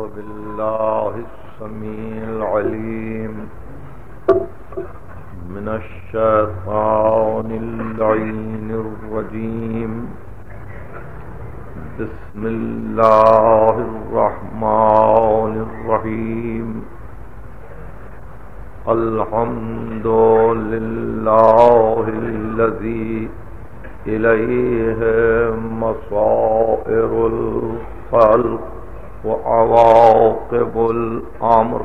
بالله السميع العليم من الشيطان اللعين الرجيم. بسم الله الرحمن الرحيم. الحمد لله الذي إليه مصائر الخلق وعواقب الأمر.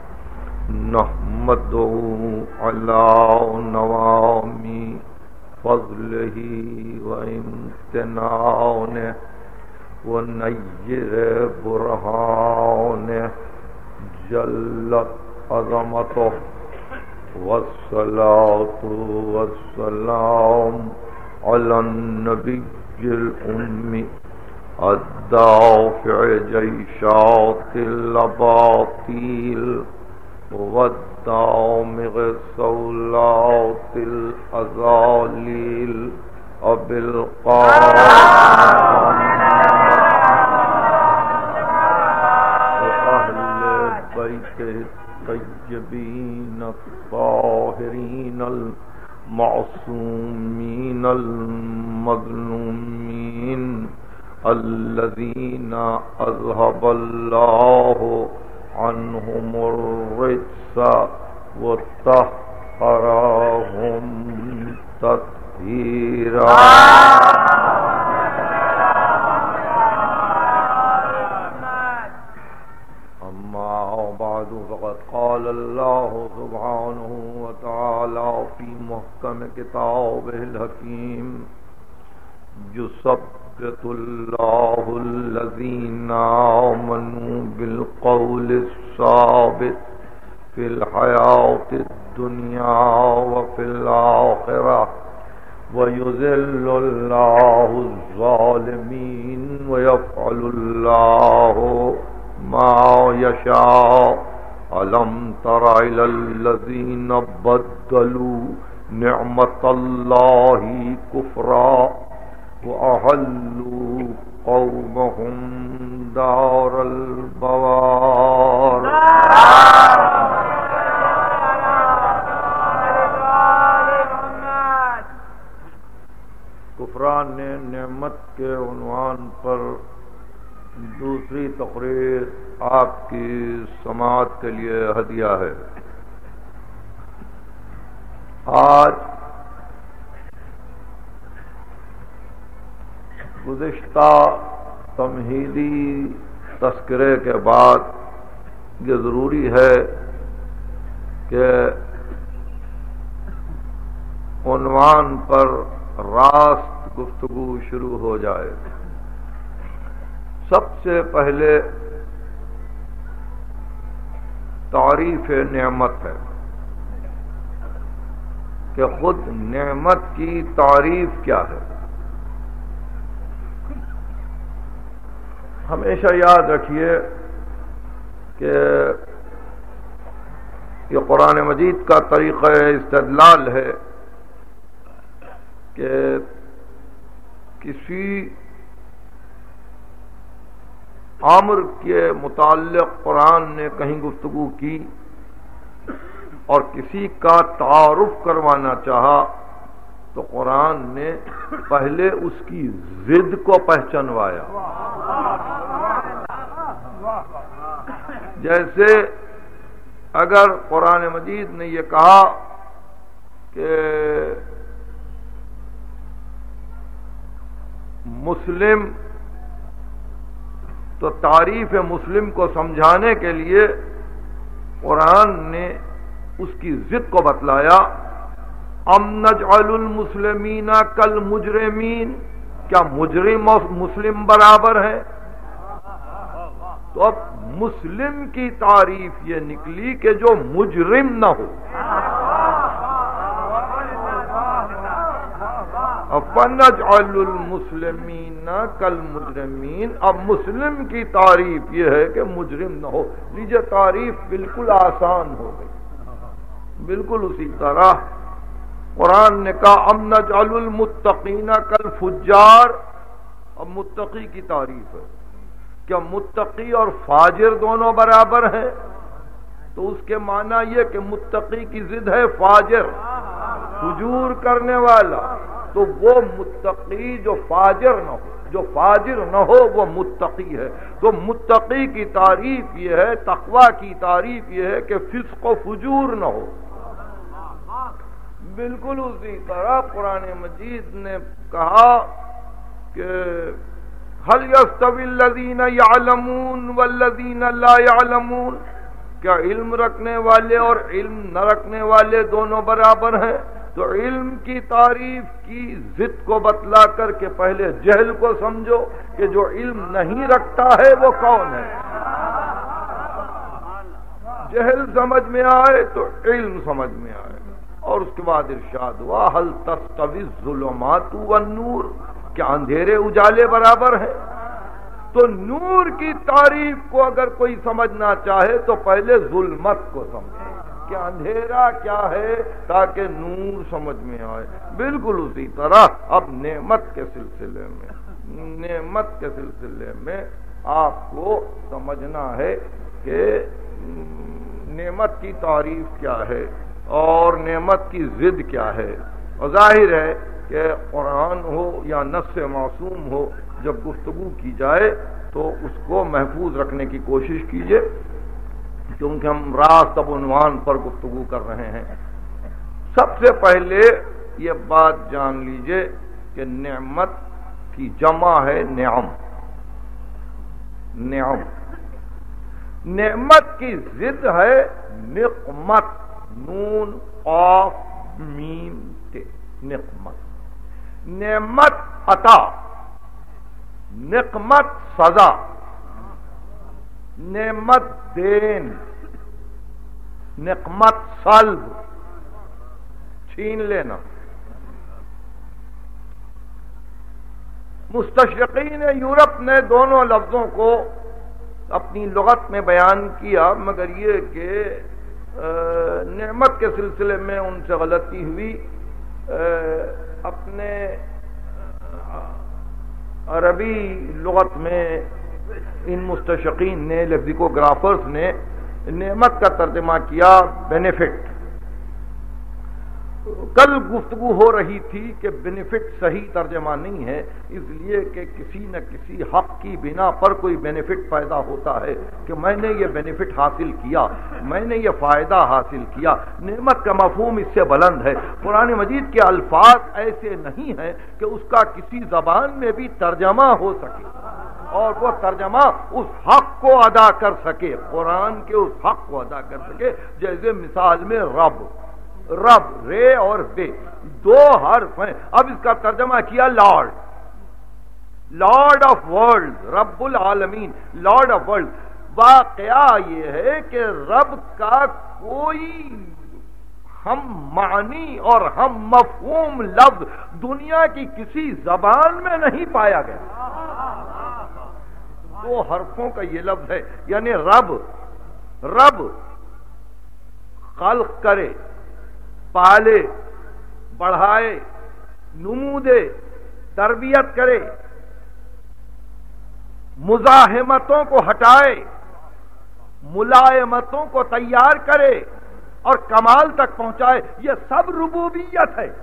نحمده على نوام فضله وامتنانه ونير برهانه. جلت عظمته والصلاة والسلام على النبي الأمي الدافع جيشات الأباطيل والدامغ صولات الأزاليل أبي القاسم وأهل بيته الطيبين الطاهرين المعصومين المظلومين الذين أذهب الله عنهم الرجس وطهرهم تطهيرا. أما بعد فقد قال الله سبحانه وتعالى في محكم كتابه الحكيم: يثبت الله الذين آمنوا بالقول الثابت في الحياة الدنيا وفي الآخرة ويذل الله الظالمين ويفعل الله ما يشاء. ألم تر إلى الذين بدلوا نعمة الله كفرا وأحلوا قومهم دار البوار. کفران نعمت کے عنوان پر دوسری تقریر آپ کی سماعت کے لیے ہدیہ ہے. آج گزشتہ تمہیدی تذکرے کے بعد یہ ضروری ہے کہ عنوان پر راست گفتگو شروع ہو جائے. سب سے پہلے تعریف نعمت ہے کہ خود نعمت کی تعریف کیا ہے. ہمیشہ یاد رکھیے کہ یہ قرآن مجید کا طریقہ استدلال ہے کہ کسی امر کے متعلق قرآن نے کہیں گفتگو کی اور کسی کا تعارف کروانا چاہا تو قرآن نے پہلے اس کی ضد کو پہچانوایا. جیسے اگر قرآن مجید نے یہ کہا کہ مسلم، تو تعریف مسلم کو سمجھانے کے لیے قرآن نے اس کی ضد کو بتلایا. ام نجعل المسلمین کالمجرمین، کیا مجرم اور مسلم برابر ہے؟ تو اب مسلم کی تعریف یہ نکلی کہ جو مجرم نہ ہو. فنجعل المسلمین کالمجرمین، اب مسلم کی تعریف یہ ہے کہ مجرم نہ ہو. لیجیے تعریف بالکل آسان ہو گئی. بالکل اسی طرح قرآن نے کہا ام نجعل المتقین کالفجار، اب متقی کی تعریف ہے کیا متقی اور فاجر دونوں برابر ہیں؟ تو اس کے معنی یہ کہ متقی کی ضد ہے فاجر، فجور کرنے والا، تو وہ متقی جو فاجر نہ ہو، جو فاجر نہ ہو وہ متقی ہے۔ تو متقی کی تعریف یہ ہے، تقوی کی تعریف یہ ہے کہ فسق و فجور نہ ہو۔ بالکل اسی طرح قرآن مجید نے کہا کہ هل يستوي الذين يعلمون والذين لا يعلمون، کیا علم رکھنے والے اور علم نہ رکھنے والے دونوں برابر ہیں؟ تو علم کی تعریف کی ضد کو بتلا کر کے پہلے جہل کو سمجھو کہ جو علم نہیں رکھتا ہے وہ کون ہے۔ جہل سمجھ میں آئے تو علم سمجھ میں آئے، اور اس کے بعد ارشاد ہوا هل تستوي الظلمات والنور، کیا اندھیرے اجالے برابر ہیں؟ تو نور کی تعریف کو اگر کوئی سمجھنا چاہے تو پہلے ظلمت کو سمجھے کہ اندھیرا کیا ہے، تاکہ نور سمجھ میں آئے۔ بالکل اسی طرح اب نعمت کے سلسلے میں آپ کو سمجھنا ہے کہ نعمت کی تعریف کیا ہے اور نعمت کی ضد کیا ہے۔ اور ظاہر ہے کہ قرآن ہو یا نص معصوم ہو، جب گفتگو کی جائے تو اس کو محفوظ رکھنے کی کوشش کیجیے، کیونکہ ہم راست اب عنوان پر گفتگو کر رہے ہیں۔ سب سے پہلے یہ بات جان لیجئے کہ نعمت کی جمع ہے نعم۔ نعمت کی ضد ہے نقمت، نون قاف میم تے، نقمت۔ نعمت عطا، نقمت سزا، نعمت دین، نقمت سلب، چھین لینا۔ مستشرقین یورپ نے دونوں لفظوں کو اپنی لغت میں بیان کیا، مگر یہ کہ نعمت کے سلسلے میں ان سے غلطی ہوئی۔ اپنے عربی لغت میں ان مستشرقین نے، لیکسیکوگرافرز نے، نعمت کا ترجمہ کیا بینیفٹ۔ کل گفتگو ہو رہی تھی کہ بینیفٹ صحیح ترجمہ نہیں ہے، اس لیے کہ کسی نہ کسی حق کی بنا پر کوئی بینیفٹ پیدا ہوتا ہے کہ میں نے یہ بینیفٹ حاصل کیا، میں نے یہ فائدہ حاصل کیا۔ نعمت کا مفہوم اس سے بلند ہے۔ قرآن مجید کے الفاظ ایسے نہیں ہیں کہ اس کا کسی زبان میں بھی ترجمہ ہو سکے اور وہ ترجمہ اس حق کو ادا کر سکے، قرآن کے اس حق کو ادا کر سکے۔ جیسے مثال میں رب، رے اور بے دو حرف ہیں، اب اس کا ترجمہ کیا لارڈ، لارڈ آف ورلڈ، رب العالمین، لارڈ آف ورلڈ۔ واقعہ یہ ہے کہ رب کا کوئی ہم معنی اور ہم مفہوم لفظ دنیا کی کسی زبان میں نہیں پایا گیا۔ دو حرفوں کا یہ لفظ ہے، یعنی رب خلق کرے، پالے، بڑھائے، نمو دے، تربیت کرے، مزاحمتوں کو ہٹائے، ملائمتوں کو تیار کرے اور کمال تک پہنچائے، یہ سب ربوبیت ہے۔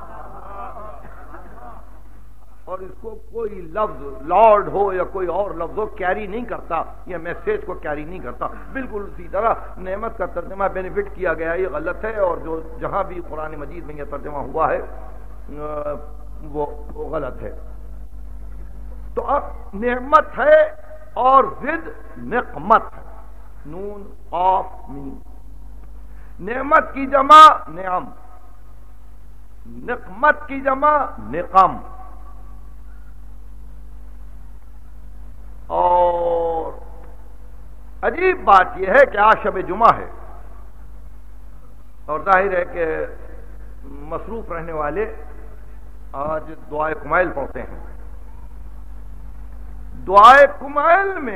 اور اس کو کوئی لفظ لارڈ ہو یا کوئی اور لفظ ہو کیری نہیں کرتا، یہ میسج کو کیری نہیں کرتا۔ بالکل اسی طرح نعمت کا ترجمہ بینیفٹ کیا گیا، یہ غلط ہے، اور جو جہاں بھی قرآن مجید میں یہ ترجمہ ہوا ہے وہ غلط ہے۔ تو اب نعمت ہے اور ضد نقمت، نون قاف میم۔ نعمت کی جمع نعم، نقمت کی جمع نقم۔ اور عجیب بات یہ ہے کہ آج شب جمعہ ہے، اور ظاہر ہے کہ مصروف رہنے والے آج دعائے کمیل پڑھتے ہیں۔ دعائے کمیل میں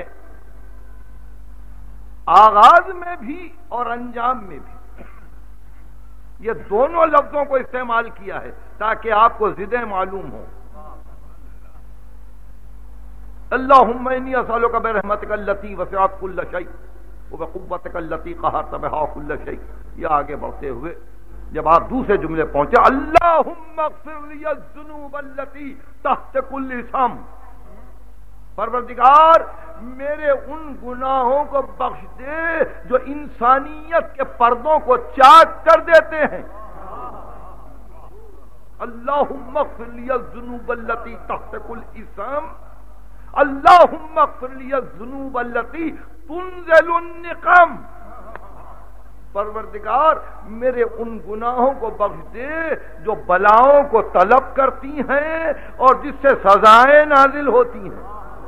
آغاز میں بھی اور انجام میں بھی یہ دونوں لفظوں کو استعمال کیا ہے تاکہ آپ کو ضدیں معلوم ہوں۔ اللہم انی اسألک برحمتک التی وسعت کل شیء وبقوتک التی قہرت بہا کل شیء. یہ آگے بڑھتے ہوئے جب آپ دوسرے جملے پہنچے اللہم اغفر لی الذنوب التی تحت کل اسم، پروردگار میرے ان گناہوں کو بخش دے جو انسانیت کے پردوں کو چاک کر دیتے ہیں. اللہم اغفر لی الذنوب التی تحت کل اسم، اللہم اغفر لی الذنوب التی تنزل النقم. پروردگار میرے ان گناہوں کو بخش دے جو بلاؤں کو طلب کرتی ہیں اور جس سے سزائیں نازل ہوتی ہیں.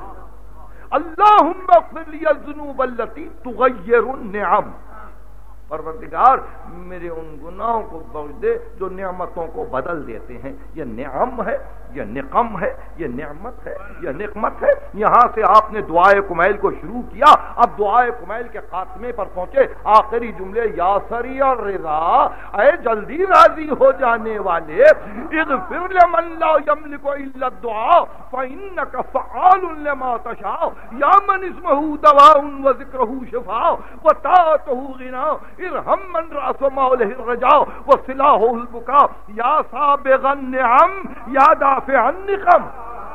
اللہم اغفر لی الذنوب التی تغیر النعم، پروردگار میرے ان گناہوں کو بخش دے جو نعمتوں کو بدل دیتے ہیں. یہ نعم ہے، یہ نقم ہے، یہ نعمت ہے، یہ نقمت ہے. یہاں سے آپ نے دعائے کمیل کو شروع کیا، اب دعائے کمیل کے خاتمے پر پہنچے. آخری جملے یا سری اور رضا، اے جلدی راضی ہو جانے والے، اغفر لمن لا یملک الا الدعاء فانک فعال لما تشاء یا من اسمہ دواء وذکرہ شفاء وطاعتہ غنا ارحم من راس مولہ الرجاء وصلاح البکاء یا سابغ النعم یا دافع النقم.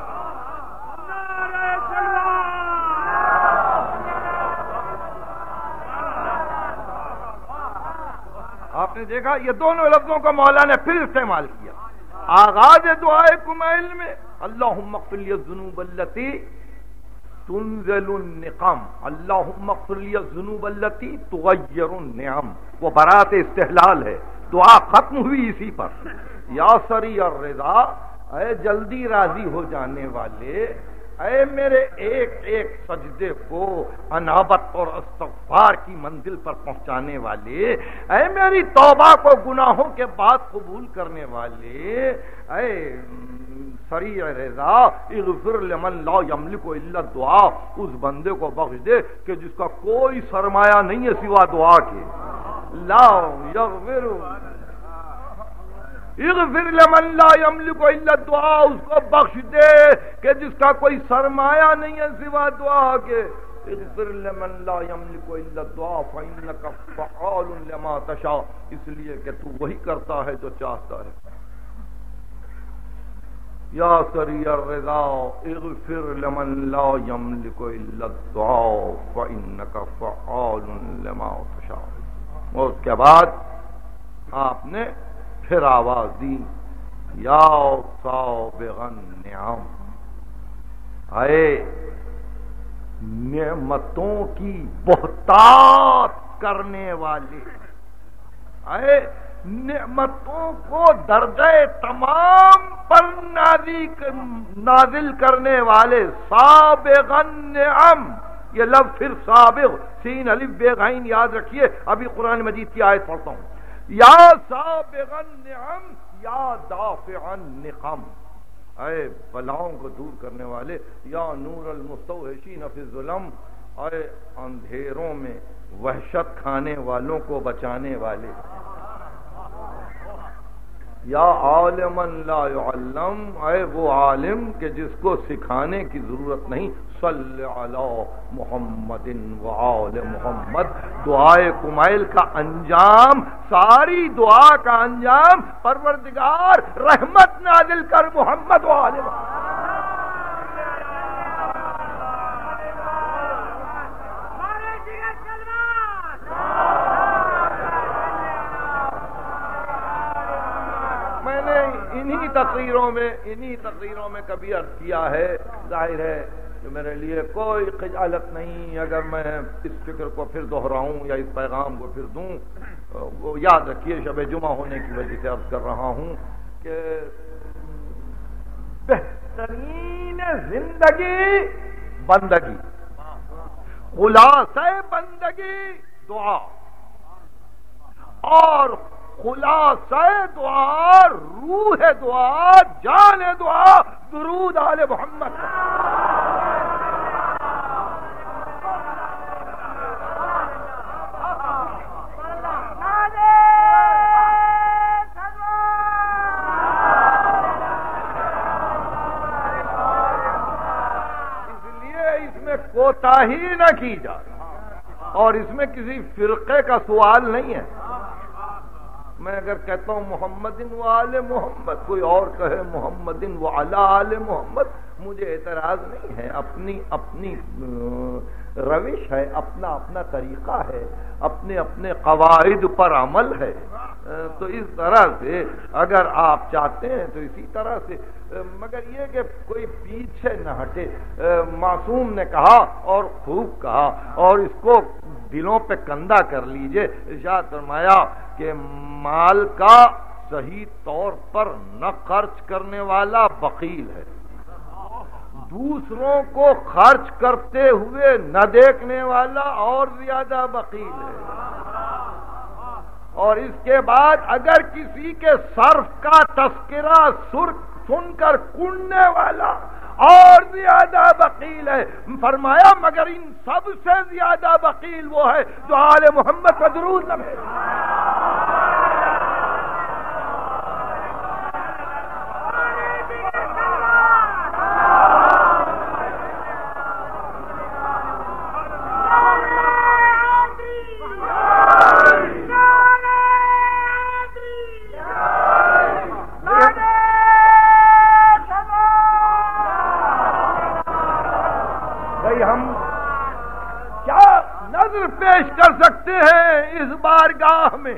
آپ نے دیکھا یہ دونوں لفظوں کا مولا نے پھر استعمال کیا. آغاز دعائے کمیل میں اللہم اغفر لی الذنوب التی تنزل النقم، اللہم اغفر لی الذنوب التی تغیر النعم. وہ برات استحلال ہے، دعا ختم ہوئی اسی پر. یا سری الرضا، اے جلدی راضی ہو جانے والے، اے میرے ایک ایک سجدے کو انابت اور استغفار کی منزل پر پہنچانے والے، اے میری توبہ کو گناہوں کے بعد قبول کرنے والے، اے سریع رضا اغفر لمن لا یملک الا الدعاء، اس بندے کو بخش دے کہ جس کا کوئی سرمایہ نہیں ہے سوا دعا کے. لا یغفر اغفر لمن لا یملک الا الدعاء، اس کو بخش دے کہ جس کا کوئی سرمایہ نہیں ہے سوا دعا کے. اغفر لمن لا یملک الا الدعاء فانک فعال لما تشاء، اس لیے کہ تو وہی کرتا ہے جو چاہتا ہے. یا سریع الرضا اغفر لمن لا یملک الا الدعاء فانک فعال لما تشاء. اور اس کے بعد آپ نے پھر آواز دی یا سابغ النعم، اے نعمتوں کی بہتات کرنے والے، اے نعمتوں کو درجہ تمام پر نازل کرنے والے. سابغ النعم، یہ لفظ پھر سابغ، سین الف بے غین یاد رکھیے. ابھی قرآن مجید کی آیت پڑھتا ہوں. یا سابغ النعم یا دافع النقم، اے بلاؤں کو دور کرنے والے. یا نور المستوحشین فی الظلم، اے اندھیروں میں وحشت کھانے والوں کو بچانے والے. یا عالما لا يعلم، اے وہ عالم کہ جس کو سکھانے کی ضرورت نہیں. صلی علی محمد وآل محمد. دعائے کمیل کا انجام، ساری دعا کا انجام، پروردگار رحمت نازل کر محمد وآل محمد. انہی تقریروں میں کبھی عرض کیا ہے، ظاہر ہے کہ میرے لیے کوئی خجالت نہیں اگر میں اس فکر کو پھر دہراؤں یا اس پیغام کو پھر دوں. وہ یاد رکھیے شب جمعہ ہونے کی وجہ سے عرض کر رہا ہوں کہ بہترین زندگی بندگی، خلاصہ بندگی دعا، اور خلاصہ دعا، روح دعا، جان دعا درود آل محمد. کوتاہی نہ کی جائے، اور اس میں کسی فرقے کا سوال نہیں ہے۔ میں اگر کہتا ہوں محمد و آل محمد، کوئی اور کہے محمد و علی آل محمد، مجھے اعتراض نہیں ہے، اپنی اپنی روش ہے، اپنا اپنا طریقہ ہے، اپنے اپنے قواعد پر عمل ہے۔ تو اس طرح سے اگر آپ چاہتے ہیں تو اسی طرح سے، مگر یہ کہ کوئی پیچھے نہ ہٹے۔ معصوم نے کہا اور خوب کہا، اور اس کو دلوں پہ کندہ کر لیجئے۔ ارشاد فرمایا کہ مال کا صحیح طور پر نہ خرچ کرنے والا بخیل ہے، دوسروں کو خرچ کرتے ہوئے نہ دیکھنے والا اور زیادہ بخیل ہے، اور اس کے بعد اگر کسی کے صرف کا تذکرہ سن کر کننے والا اور زیادہ بخیل ہے۔ فرمایا مگر ان سب سے زیادہ بخیل وہ ہے جو آل محمد پر درود نہ بھیجے۔ پیش کر سکتے ہیں اس بارگاہ میں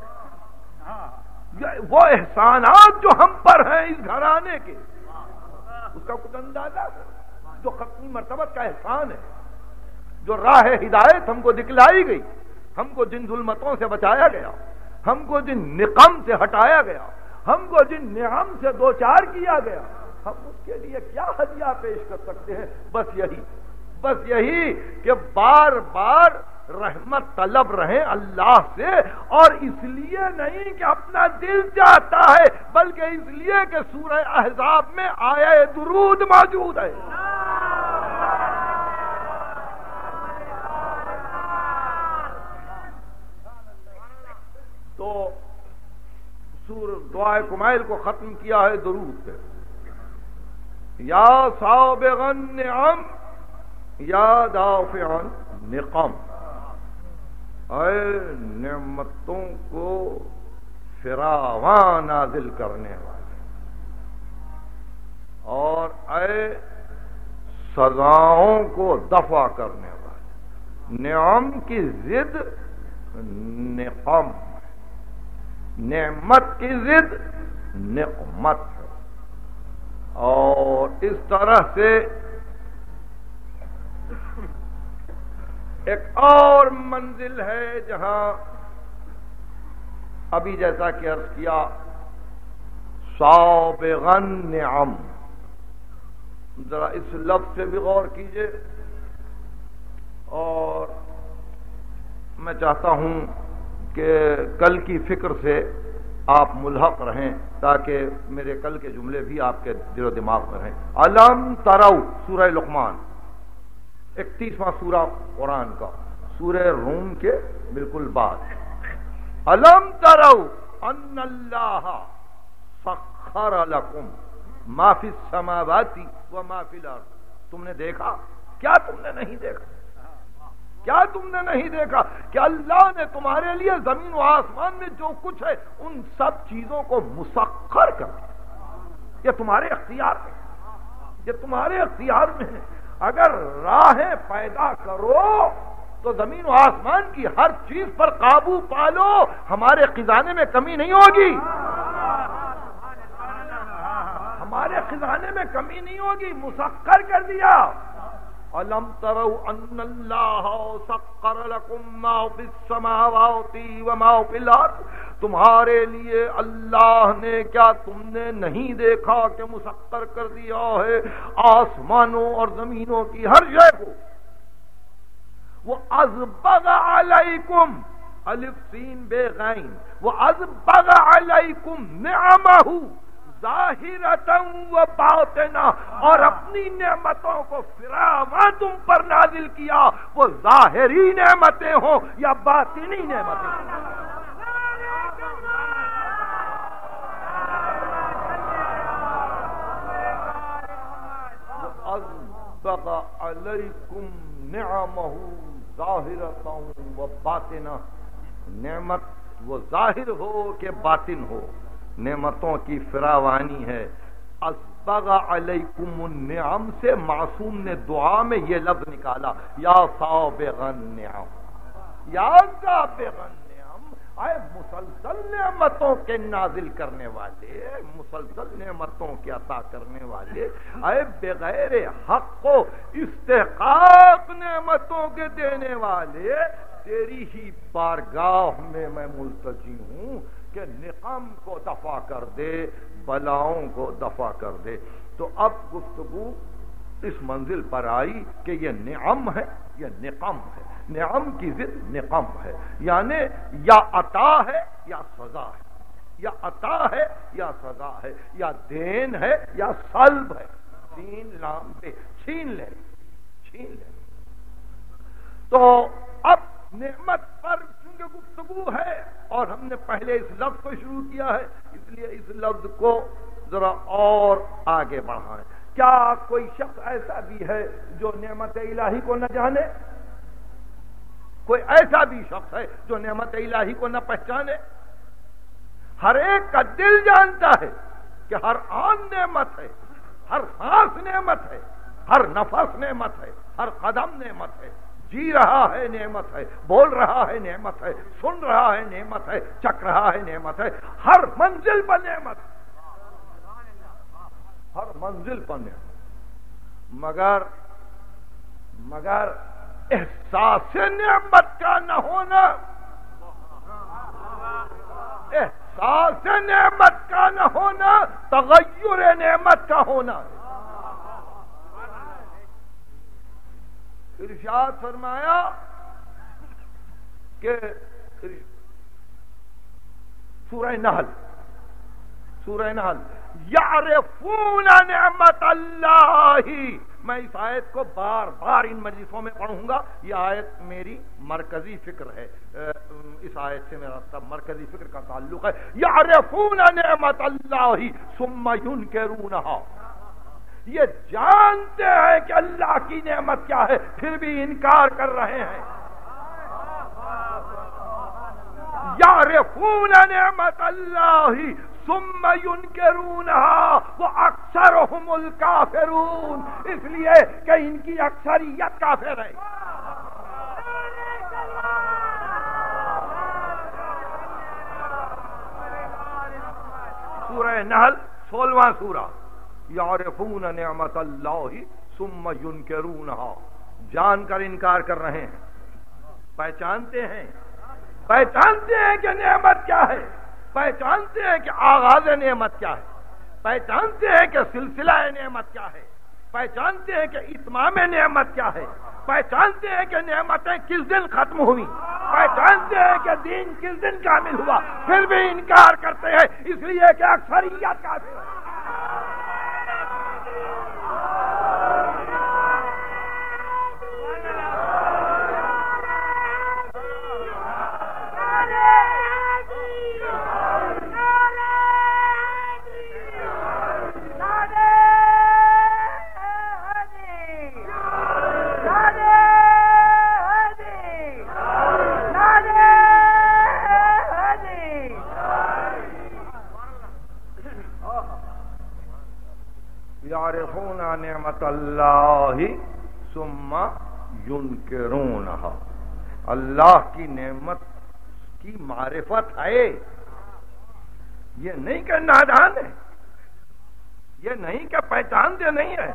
وہ احسانات جو ہم پر ہیں اس گھرانے کے، اس کا کچھ اندازہ جو ختمی مرتبت کا احسان ہے، جو راہ ہدایت ہم کو دکھلائی گئی، ہم کو جن ظلمتوں سے بچایا گیا، ہم کو جن نقم سے ہٹایا گیا، ہم کو جن نعم سے دوچار کیا گیا، ہم اس کے لیے کیا ہدیہ پیش کر سکتے ہیں؟ بس یہی کہ بار بار رحمت طلب رہیں اللہ سے، اور اس لیے نہیں کہ اپنا دل چاہتا ہے، بلکہ اس لیے کہ سورہ احزاب میں آیہ درود موجود ہے۔ تو دعائے کمائل کو ختم کیا ہے درود سے، یا سابغ النعم یا دافع النقم، اے نعمتوں کو فراواں نازل کرنے والے، اور اے سزاؤں کو دفع کرنے والے۔ نعم کی ضد نقم، نعمت کی ضد نقمت ہے، اور اس طرح سے ایک اور منزل ہے جہاں ابھی جیسا کہ عرض کیا سابغ النعم، ذرا اس لفظ سے بھی غور کیجئے، اور میں چاہتا ہوں کہ کل کی فکر سے آپ ملحق رہیں تاکہ میرے کل کے جملے بھی آپ کے دل و دماغ میں رہیں۔ الم تروا، سورہ لقمان، 31واں سورہ قرآن کا، سورہ روم کے بالکل بعد۔ الم تروا ان اللہ سخر لکم ما فی السماوات وما فی الارض، تم نے دیکھا؟ کیا تم نے نہیں دیکھا؟ کیا تم نے نہیں دیکھا کہ اللہ نے تمہارے لیے زمین و آسمان میں جو کچھ ہے ان سب چیزوں کو مسخر کر دیا؟ یہ تمہارے اختیار میں، یہ تمہارے اختیار میں ہے۔ اگر راہیں پیدا کرو تو زمین و آسمان کی ہر چیز پر قابو پالو، ہمارے خزانے میں کمی نہیں ہوگی، ہمارے خزانے میں کمی نہیں ہوگی، مسخر کر دیا۔ الم تروا ان اللہ سخر لکم ما فی السماوات وما فی الارض، تمہارے لیے اللہ نے، کیا تم نے نہیں دیکھا کہ مسخر کر دیا ہے آسمانوں اور زمینوں کی ہر شے کو۔ وہ ازبغ علیکم، الف سین بے غین، وہ ازبغ علیکم نعمہ ظاہرۃ و باطنہ، اور اپنی نعمتوں کو فراواں تم پر نازل کیا، وہ ظاہری نعمتیں ہوں یا باطنی نعمتیں ہوں۔ وَأَسْبَغَ عَلَيْكُمْ نعمہ ظاہرۃ و باطنہ، نعمت وہ ظاہر ہو کہ باطن ہو، نعمتوں کی فراوانی ہے۔ اسبغ علیکم النعم سے معصوم نے دعا میں یہ لفظ نکالا، یا سابغ النعم، یا سابغ النعم، اے مسلسل نعمتوں کے نازل کرنے والے، مسلسل نعمتوں کے عطا کرنے والے، اے بغیر حق و استحقاق نعمتوں کے دینے والے، تیری ہی بارگاہ میں ملتجی ہوں کہ نقم کو دفع کر دے، بلاؤں کو دفع کر دے۔ تو اب گفتگو اس منزل پر آئی کہ یہ نعم ہے، یہ نقم ہے، نعم کی ضد نقم ہے، یعنی یا عطا ہے یا سزا ہے، یا عطا ہے یا سزا ہے، یا دین ہے یا سلب ہے، تین لام پہ چھین لے، چھین لے۔ تو اب نعمت پر چونکہ گفتگو ہے اور ہم نے پہلے اس لفظ کو شروع کیا ہے، اس لیے اس لفظ کو ذرا اور آگے بڑھائیں۔ کیا کوئی شخص ایسا بھی ہے جو نعمت الہی کو نہ جانے؟ کوئی ایسا بھی شخص ہے جو نعمت الہی کو نہ پہچانے؟ ہر ایک کا دل جانتا ہے کہ ہر آن نعمت ہے، ہر سانس نعمت ہے، ہر نفس نعمت ہے، ہر قدم نعمت ہے، جی رہا ہے نعمت ہے، بول رہا ہے نعمت ہے، سن رہا ہے نعمت ہے، چکھ رہا ہے نعمت ہے، ہر منزل پر نعمت، ہر منزل پر نعمت، مگر احساس نعمت کا نہ ہونا، احساس نعمت کا نہ ہونا تغیر نعمت کا ہونا۔ ارشاد فرمایا کہ سورہ نحل یعرفون نعمت اللہ، میں اس آیت کو بار بار ان مجلسوں میں پڑھوں گا، یہ آیت میری مرکزی فکر ہے، اس آیت سے میرا سب مرکزی فکر کا تعلق ہے۔ یعرفون نعمت اللہ ثم ینکرونہا، یہ جانتے ہیں کہ اللہ کی نعمت کیا ہے، پھر بھی انکار کر رہے ہیں۔ یعرفون نعمت اللہ ثم ینکرونہا واکثرہم الکافرون، اس لیے کہ ان کی اکثریت کافر ہے۔ سورہ نحل 16واں سورہ، یعرفون نعمت اللہ ثم ینکرونہا، جان کر انکار کر رہے ہیں، پہچانتے ہیں کہ نعمت کیا ہے، پہچانتے ہیں کہ آغاز نعمت کیا ہے، پہچانتے ہیں کہ سلسلہ نعمت کیا ہے، پہچانتے ہیں کہ اتمام نعمت کیا ہے، پہچانتے ہیں کہ نعمتیں کس دن ختم ہوئی، پہچانتے ہیں کہ دین کس دن کامل ہوا، پھر بھی انکار کرتے ہیں، اس لیے کہ اکثریت کافر ہے۔ یعرفون نعمت اللہ ثم ینکرونہا، اللہ کی نعمت کی معرفت ہے، یہ نہیں کہ نادان ہے، یہ نہیں کہ پہچانتے نہیں ہے،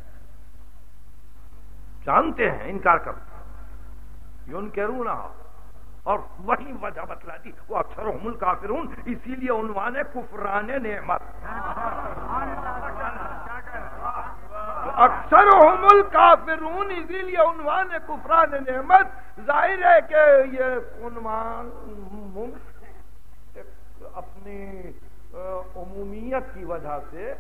جانتے ہیں، انکار کرتے ہیں۔ ینکرونہا، اور وہی وجہ بتلا دی وہ اکثرہم الکافرون، اسی لیے عنوان ہے کفران نعمت، اکثرہم الکافرون، اسی لیے عنوان کفران نعمت۔ ظاہر ہے کہ یہ عنوان اپنی عمومیت کی وجہ سے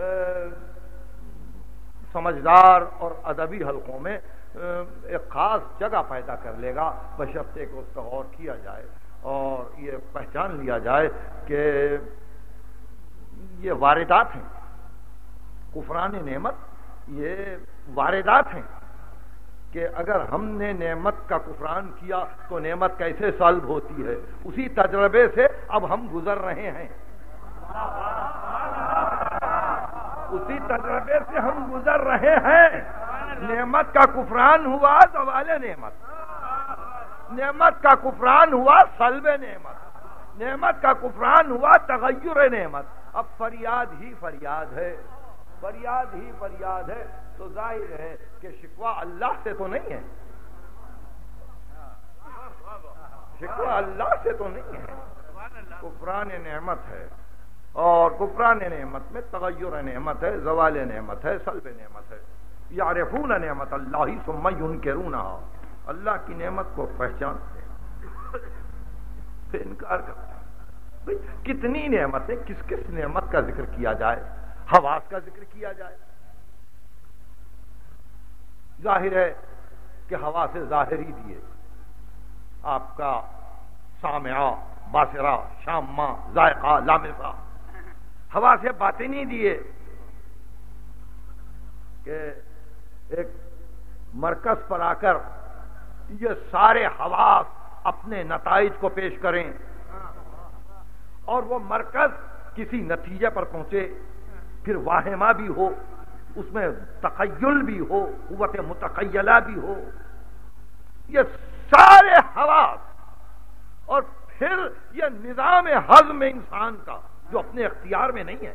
سمجھدار اور ادبی حلقوں میں ایک خاص جگہ پیدا کر لے گا، بشرطے کہ اس کا غور کیا جائے اور یہ پہچان لیا جائے کہ یہ واردات ہیں، کفران نعمت یہ واردات ہیں، کہ اگر ہم نے نعمت کا کفران کیا تو نعمت کیسے سلب ہوتی ہے، اسی تجربے سے اب ہم گزر رہے ہیں، اسی تجربے سے ہم گزر رہے ہیں۔ نعمت کا کفران ہوا زوال نعمت، نعمت کا کفران ہوا سلب نعمت، نعمت کا کفران ہوا تغیر نعمت۔ اب فریاد ہی فریاد ہے، فریاد ہی فریاد ہے، تو ظاہر ہے کہ شکوہ اللہ سے تو نہیں ہے، شکوہ اللہ سے تو نہیں ہے، کفران نعمت ہے، اور کفران نعمت میں تغیر نعمت ہے، زوال نعمت ہے، سلب نعمت ہے۔ یعرفون نعمت اللہ ثم ینکرونہا، اللہ کی نعمت کو پہچانتے ہیں پھر انکار کرتے ہیں۔ کتنی نعمتیں، کس کس نعمت کا ذکر کیا جائے، حواس کا ذکر کیا جائے، ظاہر ہے کہ حواس ظاہری دیے، آپ کا سامعہ، باصرہ، شامہ، ذائقہ، لامسہ، حواس باطنی دیے کہ ایک مرکز پر آ کر یہ سارے حواس اپنے نتائج کو پیش کریں اور وہ مرکز کسی نتیجے پر پہنچے، پھر واہمہ بھی ہو، اس میں تخیل بھی ہو، قوت متخیلہ بھی ہو، یہ سارے حواس، اور پھر یہ نظام ہضم انسان کا جو اپنے اختیار میں نہیں ہے،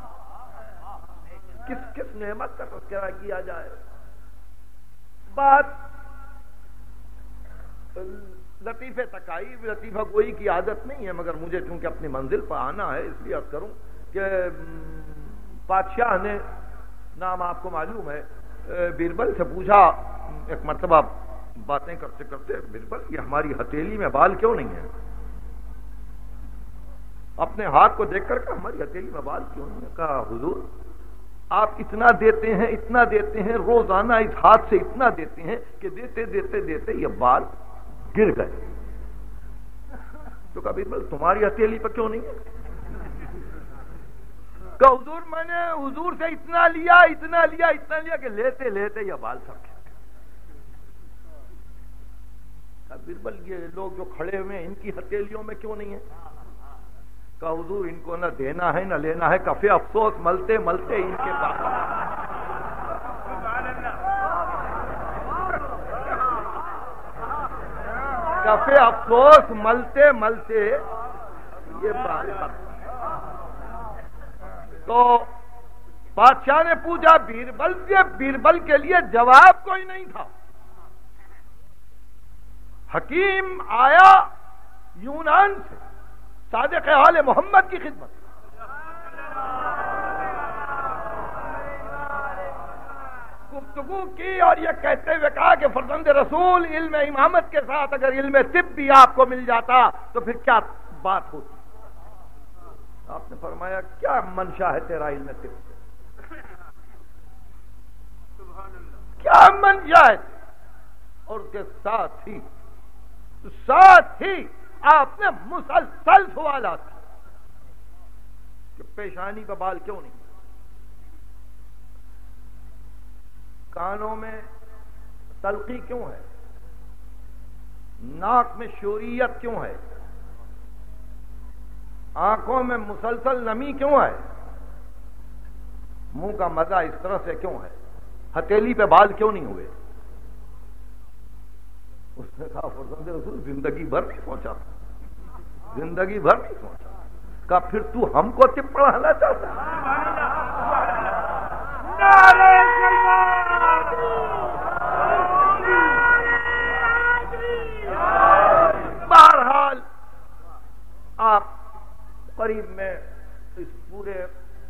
کس کس نعمت کا تذکرہ کیا جائے۔ بات لطیفے تکائی، لطیفہ گوئی کی عادت نہیں ہے، مگر مجھے چونکہ اپنی منزل پر آنا ہے اس لیے عرض کروں کہ بادشاہ نے، نام آپ کو معلوم ہے، بیربل سے پوچھا ایک مرتبہ باتیں کرتے کرتے، بیربل یہ ہماری ہتھیلی میں بال کیوں نہیں ہے؟ اپنے ہاتھ کو دیکھ کر کہ ہماری ہتھیلی میں بال کیوں نہیں ہے؟ کہا حضور آپ اتنا دیتے ہیں، اتنا دیتے ہیں، روزانہ اس ہاتھ سے اتنا دیتے ہیں کہ دیتے دیتے دیتے یہ بال گر گئے۔ تو کہا بیربل تمہاری ہتھیلی پر کیوں نہیں ہے؟ کہا حضور میں نے حضور سے اتنا لیا اتنا لیا اتنا لیا کہ لیتے لیتے یہ بال سب گر گئے۔ کہا بیربل یہ لوگ جو کھڑے ہوئے ہیں ان کی ہتھیلیوں میں کیوں نہیں ہے؟ کہا حضور ان کو نہ دینا ہے نہ لینا ہے، کفے افسوس ملتے ملتے ان کے پاس۔ کفے افسوس ملتے ملتے یہ بات۔ تو بادشاہ نے پوچھا بیربل سے، بیربل کے لیے جواب کوئی نہیں تھا۔ حکیم آیا یونان سے صادق حال محمد کی خدمت، گفتگو کی اور یہ کہتے ہوئے کہا کہ فرزند رسول علم امامت کے ساتھ اگر علم طب بھی آپ کو مل جاتا تو پھر کیا بات ہوتی؟ آپ نے فرمایا کیا منشا ہے تیرا علم طب سے، کیا منشا ہے؟ اور اس کے ساتھ ہی آپ نے مسلسل سوالات کہ پیشانی پہ بال کیوں نہیں، کانوں میں تلقی کیوں ہے، ناک میں شوریت کیوں ہے، آنکھوں میں مسلسل نمی کیوں ہے، منہ کا مزہ اس طرح سے کیوں ہے، ہتھیلی پہ بال کیوں نہیں ہوئے؟ اس نے کہا فرزند رسول زندگی بھر نہیں سوچا، زندگی بھر نہیں سوچا۔ کہا پھر تو ہم کو طب پڑھانا چاہتا ہے؟ بہرحال آپ قریب میں اس پورے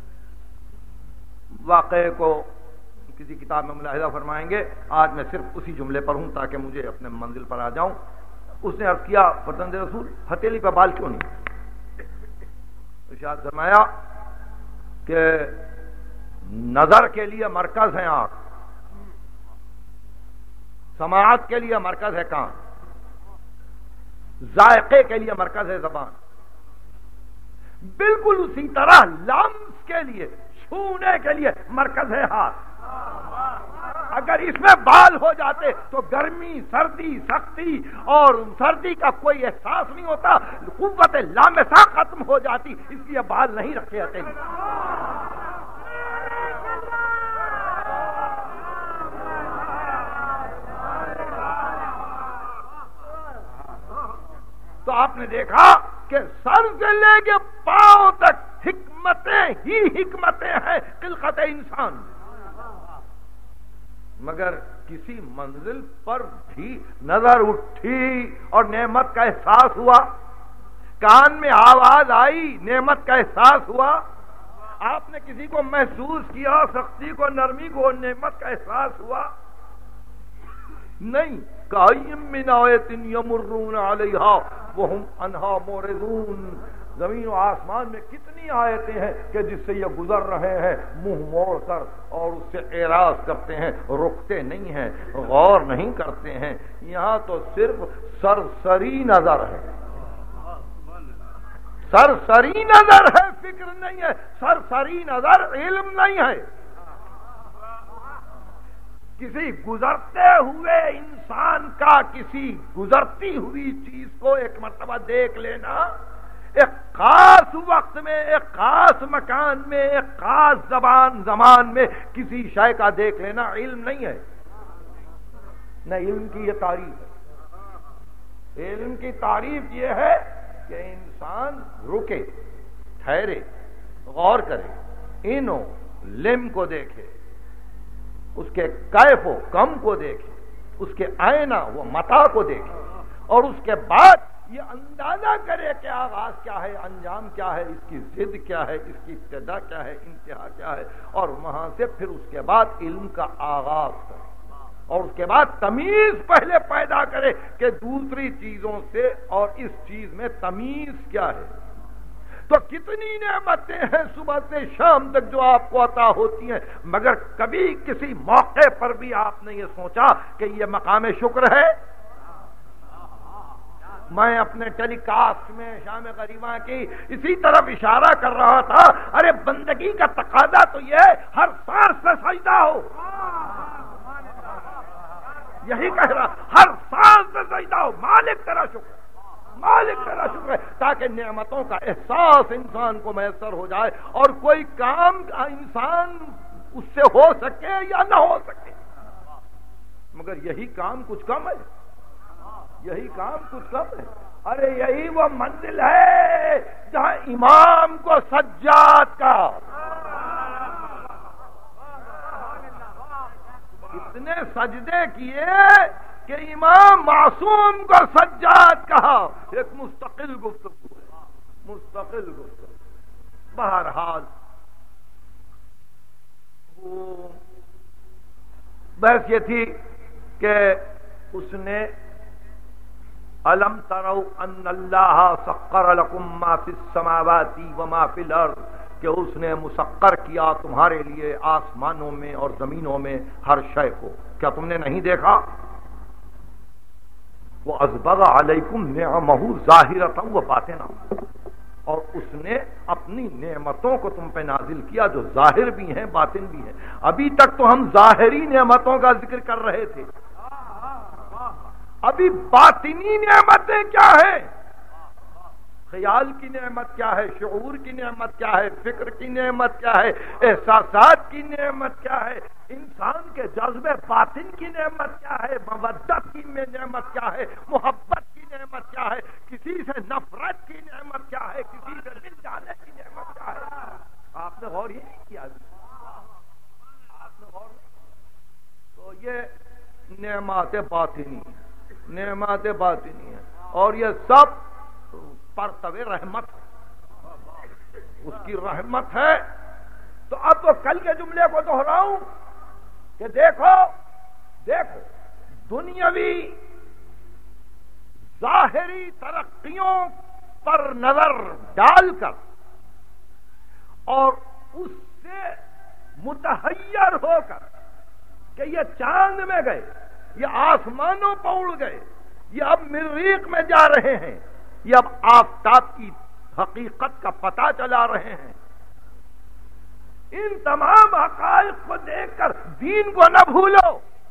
واقعے کو کسی کتاب میں ملاحظہ فرمائیں گے، آج میں صرف اسی جملے پر ہوں تاکہ مجھے اپنے منزل پر آ جاؤں۔ اس نے عرض کیا فرزند رسول ہتھیلی پہ بال کیوں نہیں؟ ارشاد فرمایا کہ نظر کے لیے مرکز ہے آنکھ، سماعت کے لیے مرکز ہے کان، ذائقے کے لیے مرکز ہے زبان، بالکل اسی طرح لمس کے لیے، چھونے کے لیے مرکز ہے ہاتھ۔ اگر اس میں بال ہو جاتے تو گرمی، سردی، سختی اور سردی کا کوئی احساس نہیں ہوتا، قوت لامسہ ختم ہو جاتی، اس لیے بال نہیں رکھے جاتے۔ تو آپ نے دیکھا کہ سر سے لے کے پاؤں تک حکمتیں ہی حکمتیں ہیں خلقت انسان، مگر کسی منزل پر بھی نظر اٹھی اور نعمت کا احساس ہوا، کان میں آواز آئی، نعمت کا احساس ہوا، آپ نے کسی کو محسوس کیا، سختی کو، نرمی کو، نعمت کا احساس ہوا؟ نہیں۔ کَأَيٍّ مِّنْ آیَةٍ يَمُرُّونَ عَلَيْهَا وَهُمْ عَنْهَا مُعْرِضُونَ، زمین و آسمان میں کتنی آیتیں ہیں کہ جس سے یہ گزر رہے ہیں منہ موڑ کر اور اس سے اعراض کرتے ہیں، رکتے نہیں ہیں، غور نہیں کرتے ہیں۔ یہاں تو صرف سرسری نظر ہے، سرسری نظر ہے، فکر نہیں ہے، سرسری نظر علم نہیں ہے۔ کسی گزرتے ہوئے انسان کا کسی گزرتی ہوئی چیز کو ایک مرتبہ دیکھ لینا، ایک خاص وقت میں، ایک خاص مکان میں، ایک خاص زمان میں کسی شے کا دیکھ لینا علم نہیں ہے۔ نہ علم کی یہ تعریف ہے۔ علم کی تعریف یہ ہے کہ انسان رکے، ٹھہرے، غور کرے، انو لم کو دیکھے، اس کے کیف و کم کو دیکھے، اس کے آئینہ و متا کو دیکھے، اور اس کے بعد یہ اندازہ کرے کہ آغاز کیا ہے، انجام کیا ہے، اس کی ضد کیا ہے، اس کی ابتدا کیا ہے، انتہا کیا ہے، اور وہاں سے پھر اس کے بعد علم کا آغاز کرے، اور اس کے بعد تمیز پہلے پیدا کرے کہ دوسری چیزوں سے اور اس چیز میں تمیز کیا ہے۔ تو کتنی نعمتیں ہیں صبح سے شام تک جو آپ کو عطا ہوتی ہیں، مگر کبھی کسی موقع پر بھی آپ نے یہ سوچا کہ یہ مقام شکر ہے؟ میں اپنے ٹیلی کاسٹ میں شام غریباں کی اسی طرف اشارہ کر رہا تھا، ارے بندگی کا تقاضا تو یہ ہے ہر سانس سے سجدہ ہو، یہی کہہ رہا، ہر سانس سے سجدہ ہو، مالک تیرا شکر، مالک تیرا شکر ہے، تاکہ نعمتوں کا احساس انسان کو میسر ہو جائے اور کوئی کام انسان اس سے ہو سکے یا نہ ہو سکے۔ مگر یہی کام کچھ کم ہے، یہی کام کچھ کم ہے۔ ارے یہی وہ منزل ہے جہاں امام کو سجاد کا، اتنے سجدے کیے کہ امام معصوم کو سجاد کہا۔ ایک مستقل گفتگو ہے، مستقل گفتگو۔ بہرحال وہ بحث یہ تھی کہ اس نے الم تروا ان اللہ سخر لکم ما فی السماوات وما فی الارض، کہ اس نے مسخر کیا تمہارے لیے آسمانوں میں اور زمینوں میں ہر شے کو، کیا تم نے نہیں دیکھا؟ وہ ازبغ علیکم نعمہ ظاہرۃ و باطنہ، اور اس نے اپنی نعمتوں کو تم پہ نازل کیا جو ظاہر بھی ہیں باطن بھی ہیں۔ ابھی تک تو ہم ظاہری نعمتوں کا ذکر کر رہے تھے، ابھی باطنی نعمتیں کیا ہیں؟ خیال کی نعمت کیا ہے، شعور کی نعمت کیا ہے، فکر کی نعمت کیا ہے، احساسات کی نعمت کیا ہے، انسان کے جذبے باطن کی نعمت کیا ہے، مودت کی نعمت کیا ہے، محبت کی نعمت کیا ہے، کسی سے نفرت کی نعمت کیا ہے، کسی سے مل جانے کی نعمت کیا ہے۔ آپ نے غور ہی نہیں کیا، آپ نے غور نہیں۔ تو یہ نعمات باطنی ہیں، نعمات باطنی ہیں، اور یہ سب پرتو رحمت ہے، اس کی رحمت ہے۔ تو اب تو کل کے جملے کو دہراؤں کہ دیکھو دیکھو دنیاوی ظاہری ترقیوں پر نظر ڈال کر اور اس سے متحیر ہو کر کہ یہ چاند میں گئے، یہ آسمانوں پر اڑ گئے، یہ اب مریخ میں جا رہے ہیں، یہ اب آفتاب کی حقیقت کا پتہ چلا رہے ہیں، ان تمام حقائق کو دیکھ کر دین کو نہ بھولو،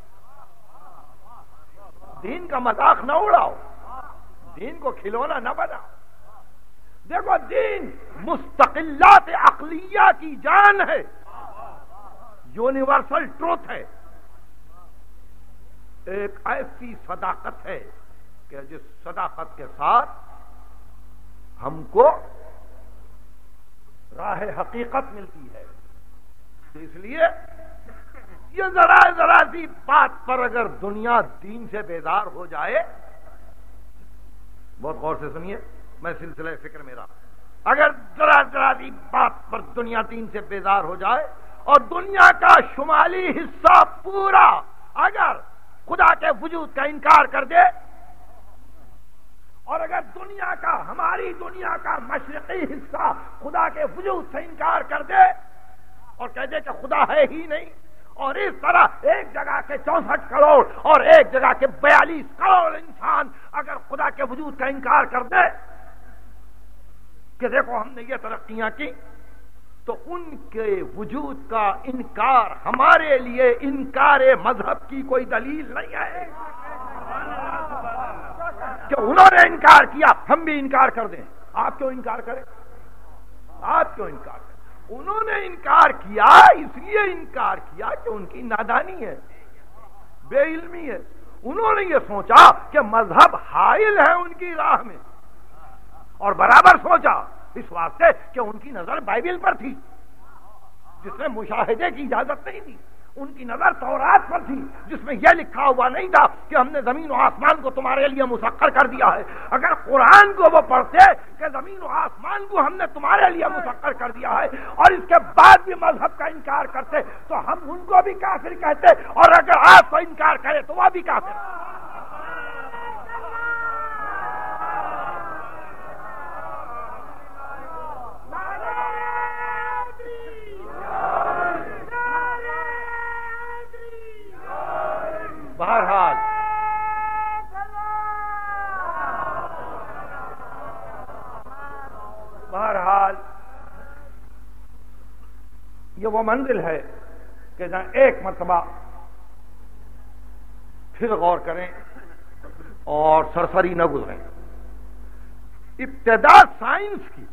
دین کا مذاق نہ اڑاؤ، دین کو کھلونا نہ بناؤ۔ دیکھو دین مستقلات عقلیہ کی جان ہے، یونیورسل ٹروتھ ہے، ایک ایسی صداقت ہے کہ جس صداقت کے ساتھ ہم کو راہ حقیقت ملتی ہے۔ اس لیے یہ ذرا سی بات پر اگر دنیا دین سے بیدار ہو جائے، بہت غور سے سنیے، میں سلسلہ فکر میرا، اگر ذرا سی بات پر دنیا دین سے بیدار ہو جائے اور دنیا کا شمالی حصہ پورا اگر خدا کے وجود کا انکار کر دے، اور اگر دنیا کا، ہماری دنیا کا مشرقی حصہ خدا کے وجود سے انکار کر دے اور کہہ دے کہ خدا ہے ہی نہیں، اور اس طرح ایک جگہ کے 64 کروڑ اور ایک جگہ کے 42 کروڑ انسان اگر خدا کے وجود کا انکار کر دے کہ دیکھو ہم نے یہ ترقیاں کی، تو ان کے وجود کا انکار ہمارے لیے انکار مذہب کی کوئی دلیل نہیں ہے کہ انہوں نے انکار کیا ہم بھی انکار کر دیں۔ آپ کیوں انکار کریں؟ آپ کیوں انکار کریں؟ انہوں نے انکار کیا، اس لیے انکار کیا کہ ان کی نادانی ہے، بے علمی ہے۔ انہوں نے یہ سوچا کہ مذہب حائل ہے ان کی راہ میں، اور برابر سوچا اس واسطے کہ ان کی نظر بائبل پر تھی جس میں مشاہدے کی اجازت نہیں تھی، ان کی نظر تورات پر تھی جس میں یہ لکھا ہوا نہیں تھا کہ ہم نے زمین و آسمان کو تمہارے لیے مسخر کر دیا ہے۔ اگر قرآن کو وہ پڑھتے کہ زمین و آسمان کو ہم نے تمہارے لیے مسخر کر دیا ہے اور اس کے بعد بھی مذہب کا انکار کرتے تو ہم ان کو بھی کافر کہتے، اور اگر آپ کو انکار کرے تو وہ بھی کافر۔ بہرحال یہ وہ منزل ہے کہ جہاں ایک مرتبہ پھر غور کریں اور سرسری نہ گزریں۔ ابتدا سائنس کی،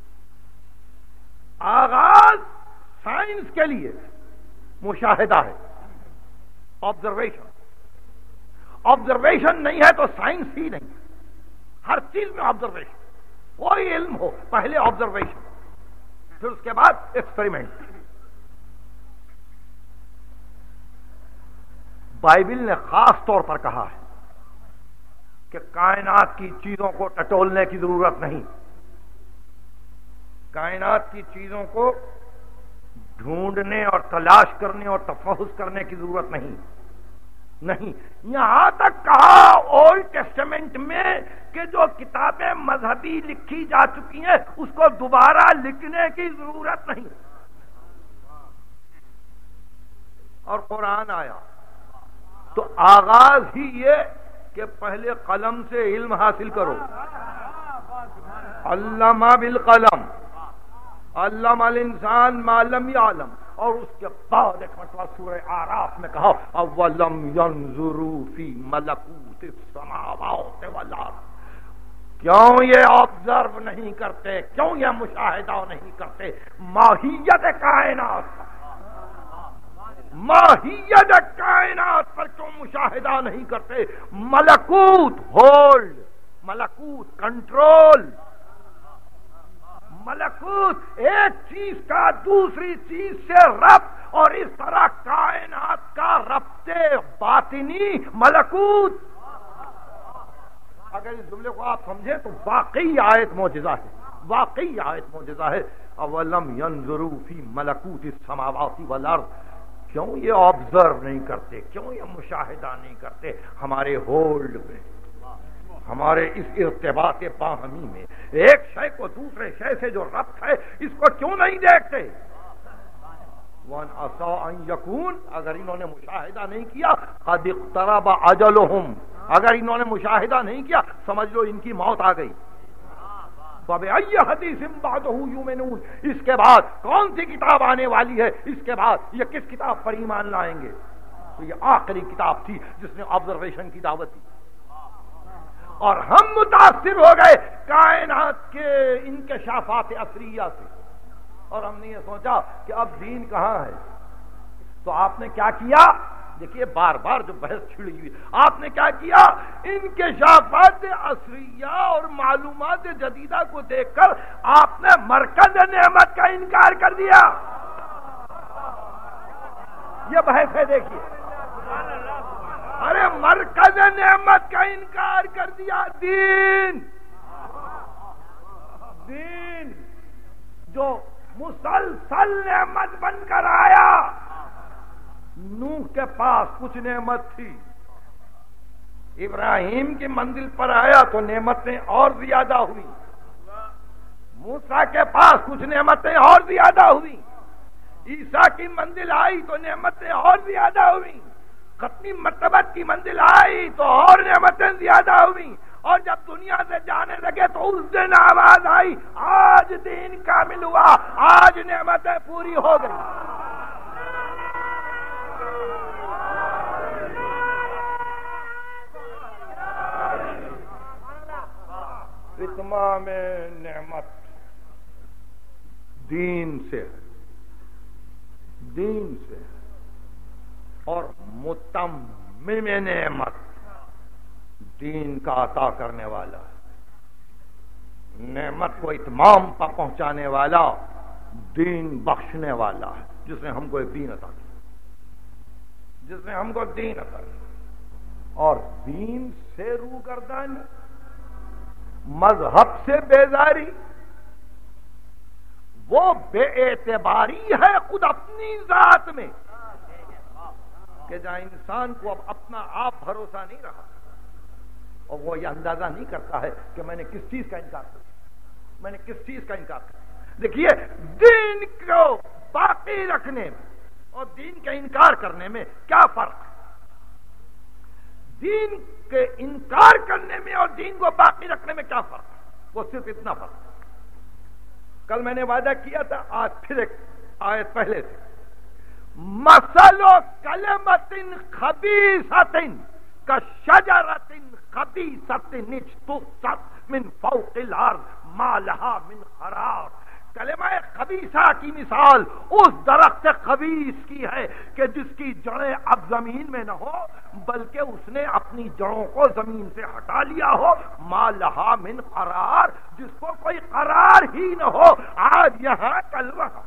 آغاز سائنس کے لیے مشاہدہ ہے، آبزرویشن۔ آبزرویشن نہیں ہے تو سائنس ہی نہیں، ہر چیز میں آبزرویشن، کوئی علم ہو پہلے آبزرویشن، پھر اس کے بعد ایکسپیریمنٹ۔ بائبل نے خاص طور پر کہا ہے کہ کائنات کی چیزوں کو ٹٹولنے کی ضرورت نہیں، کائنات کی چیزوں کو ڈھونڈنے اور تلاش کرنے اور تفحص کرنے کی ضرورت نہیں۔ یہاں تک کہا اولڈ ٹیسٹمنٹ میں کہ جو کتابیں مذہبی لکھی جا چکی ہیں اس کو دوبارہ لکھنے کی ضرورت نہیں، اور قرآن آیا تو آغاز ہی یہ کہ پہلے قلم سے علم حاصل کرو، علم بالقلم، علم الانسان ما لم یعلم، اور اس کے بعد ایک مرتبہ سورہ اعراف میں کہا اولم ینظروا فی ملکوت السماوات والارض، کیوں یہ آبزرو نہیں کرتے، کیوں یہ مشاہدہ نہیں کرتے ماہیت کائنات پر، ماہیت کائنات پر کیوں مشاہدہ نہیں کرتے؟ ملکوت ہولڈ، ملکوت کنٹرول، ملکوت ایک چیز کا دوسری چیز سے ربط، اور اس طرح کائنات کا ربط باطنی ملکوت۔ اگر اس جملے کو آپ سمجھیں تو واقعی آیت معجزہ ہے، واقعی آیت معجزہ ہے۔ اولم ینظروا فی ملکوت السماوات والارض، کیوں یہ آبزرو نہیں کرتے، کیوں یہ مشاہدہ نہیں کرتے ہمارے ہولڈ میں، ہمارے اس ارتباط باہمی میں، ایک شے کو دوسرے شے سے جو ربط ہے اس کو کیوں نہیں دیکھتے؟ وَأَنْ عَسَىٰ أَنْ يَكُونَ، اگر انہوں نے مشاہدہ نہیں کیا قَدِ اقْتَرَبَ أَجَلُهُمْ، اگر انہوں نے مشاہدہ نہیں کیا سمجھ لو ان کی موت آ گئی، فَبِأَيِّ حَدِيثٍ بَعْدَهُ يُؤْمِنُونَ، اس کے بعد کون سی کتاب آنے والی ہے، اس کے بعد یہ کس کتاب پر ایمان لائیں گے؟ تو یہ آخری کتاب تھی جس نے آبزرویشن کی دعوت دی، اور ہم متاثر ہو گئے کائنات کے انکشافات عصریہ سے، اور ہم نے یہ سوچا کہ اب دین کہاں ہے۔ تو آپ نے کیا کیا؟ دیکھیے بار بار جو بحث چھڑی ہوئی، آپ نے کیا کیا؟ انکشافات عصریہ اور معلومات جدیدہ کو دیکھ کر آپ نے مرکز نعمت کا انکار کر دیا۔ یہ بحث ہے، دیکھیے، ارے مرکز نعمت کا انکار کر دیا۔ دین جو مسلسل نعمت بن کر آیا، نوح کے پاس کچھ نعمت تھی، ابراہیم کی منزل پر آیا تو نعمتیں اور زیادہ ہوئی، موسیٰ کے پاس کچھ نعمتیں اور زیادہ ہوئی، عیسیٰ کی منزل آئی تو نعمتیں اور زیادہ ہوئی، ختمی مرتبت کی منزل آئی تو اور نعمتیں زیادہ ہوئی، اور جب دنیا سے جانے لگے تو اس دن آواز آئی، آج دین کامل ہوا، آج نعمتیں پوری ہو گئی۔ اتمام نعمت دین سے، اور متمم نعمت دین کا عطا کرنے والا ہے، نعمت کو اتمام پر پہنچانے والا، دین بخشنے والا ہے، جس نے ہم کو ایک دین عطا کیا، اور دین سے روگردانی، مذہب سے بیزاری، وہ بے اعتباری ہے خود اپنی ذات میں، کہ جہاں انسان کو اب اپنا آپ بھروسہ نہیں رہا، اور وہ یہ اندازہ نہیں کرتا ہے کہ میں نے کس چیز کا انکار کیا، دیکھیے دین کو باقی رکھنے میں اور دین کا انکار کرنے میں کیا فرق ہے؟ دین کے انکار کرنے میں اور دین کو باقی رکھنے میں کیا فرق ہے؟ وہ صرف اتنا فرق ہے۔ کل میں نے وعدہ کیا تھا، آج پھر ایک آیت پہلے سے، مثل کلمۃ خبیثۃ کشجرۃ خبیثۃ اجتثت من فوق الارض ما لها من قرار، کلمہ خبیثہ کی مثال اس درخت خبیث کی ہے کہ جس کی جڑیں اب زمین میں نہ ہو، بلکہ اس نے اپنی جڑوں کو زمین سے ہٹا لیا ہو، ما لہا من قرار، جس کو کوئی قرار ہی نہ ہو، آج یہاں کل وہاں۔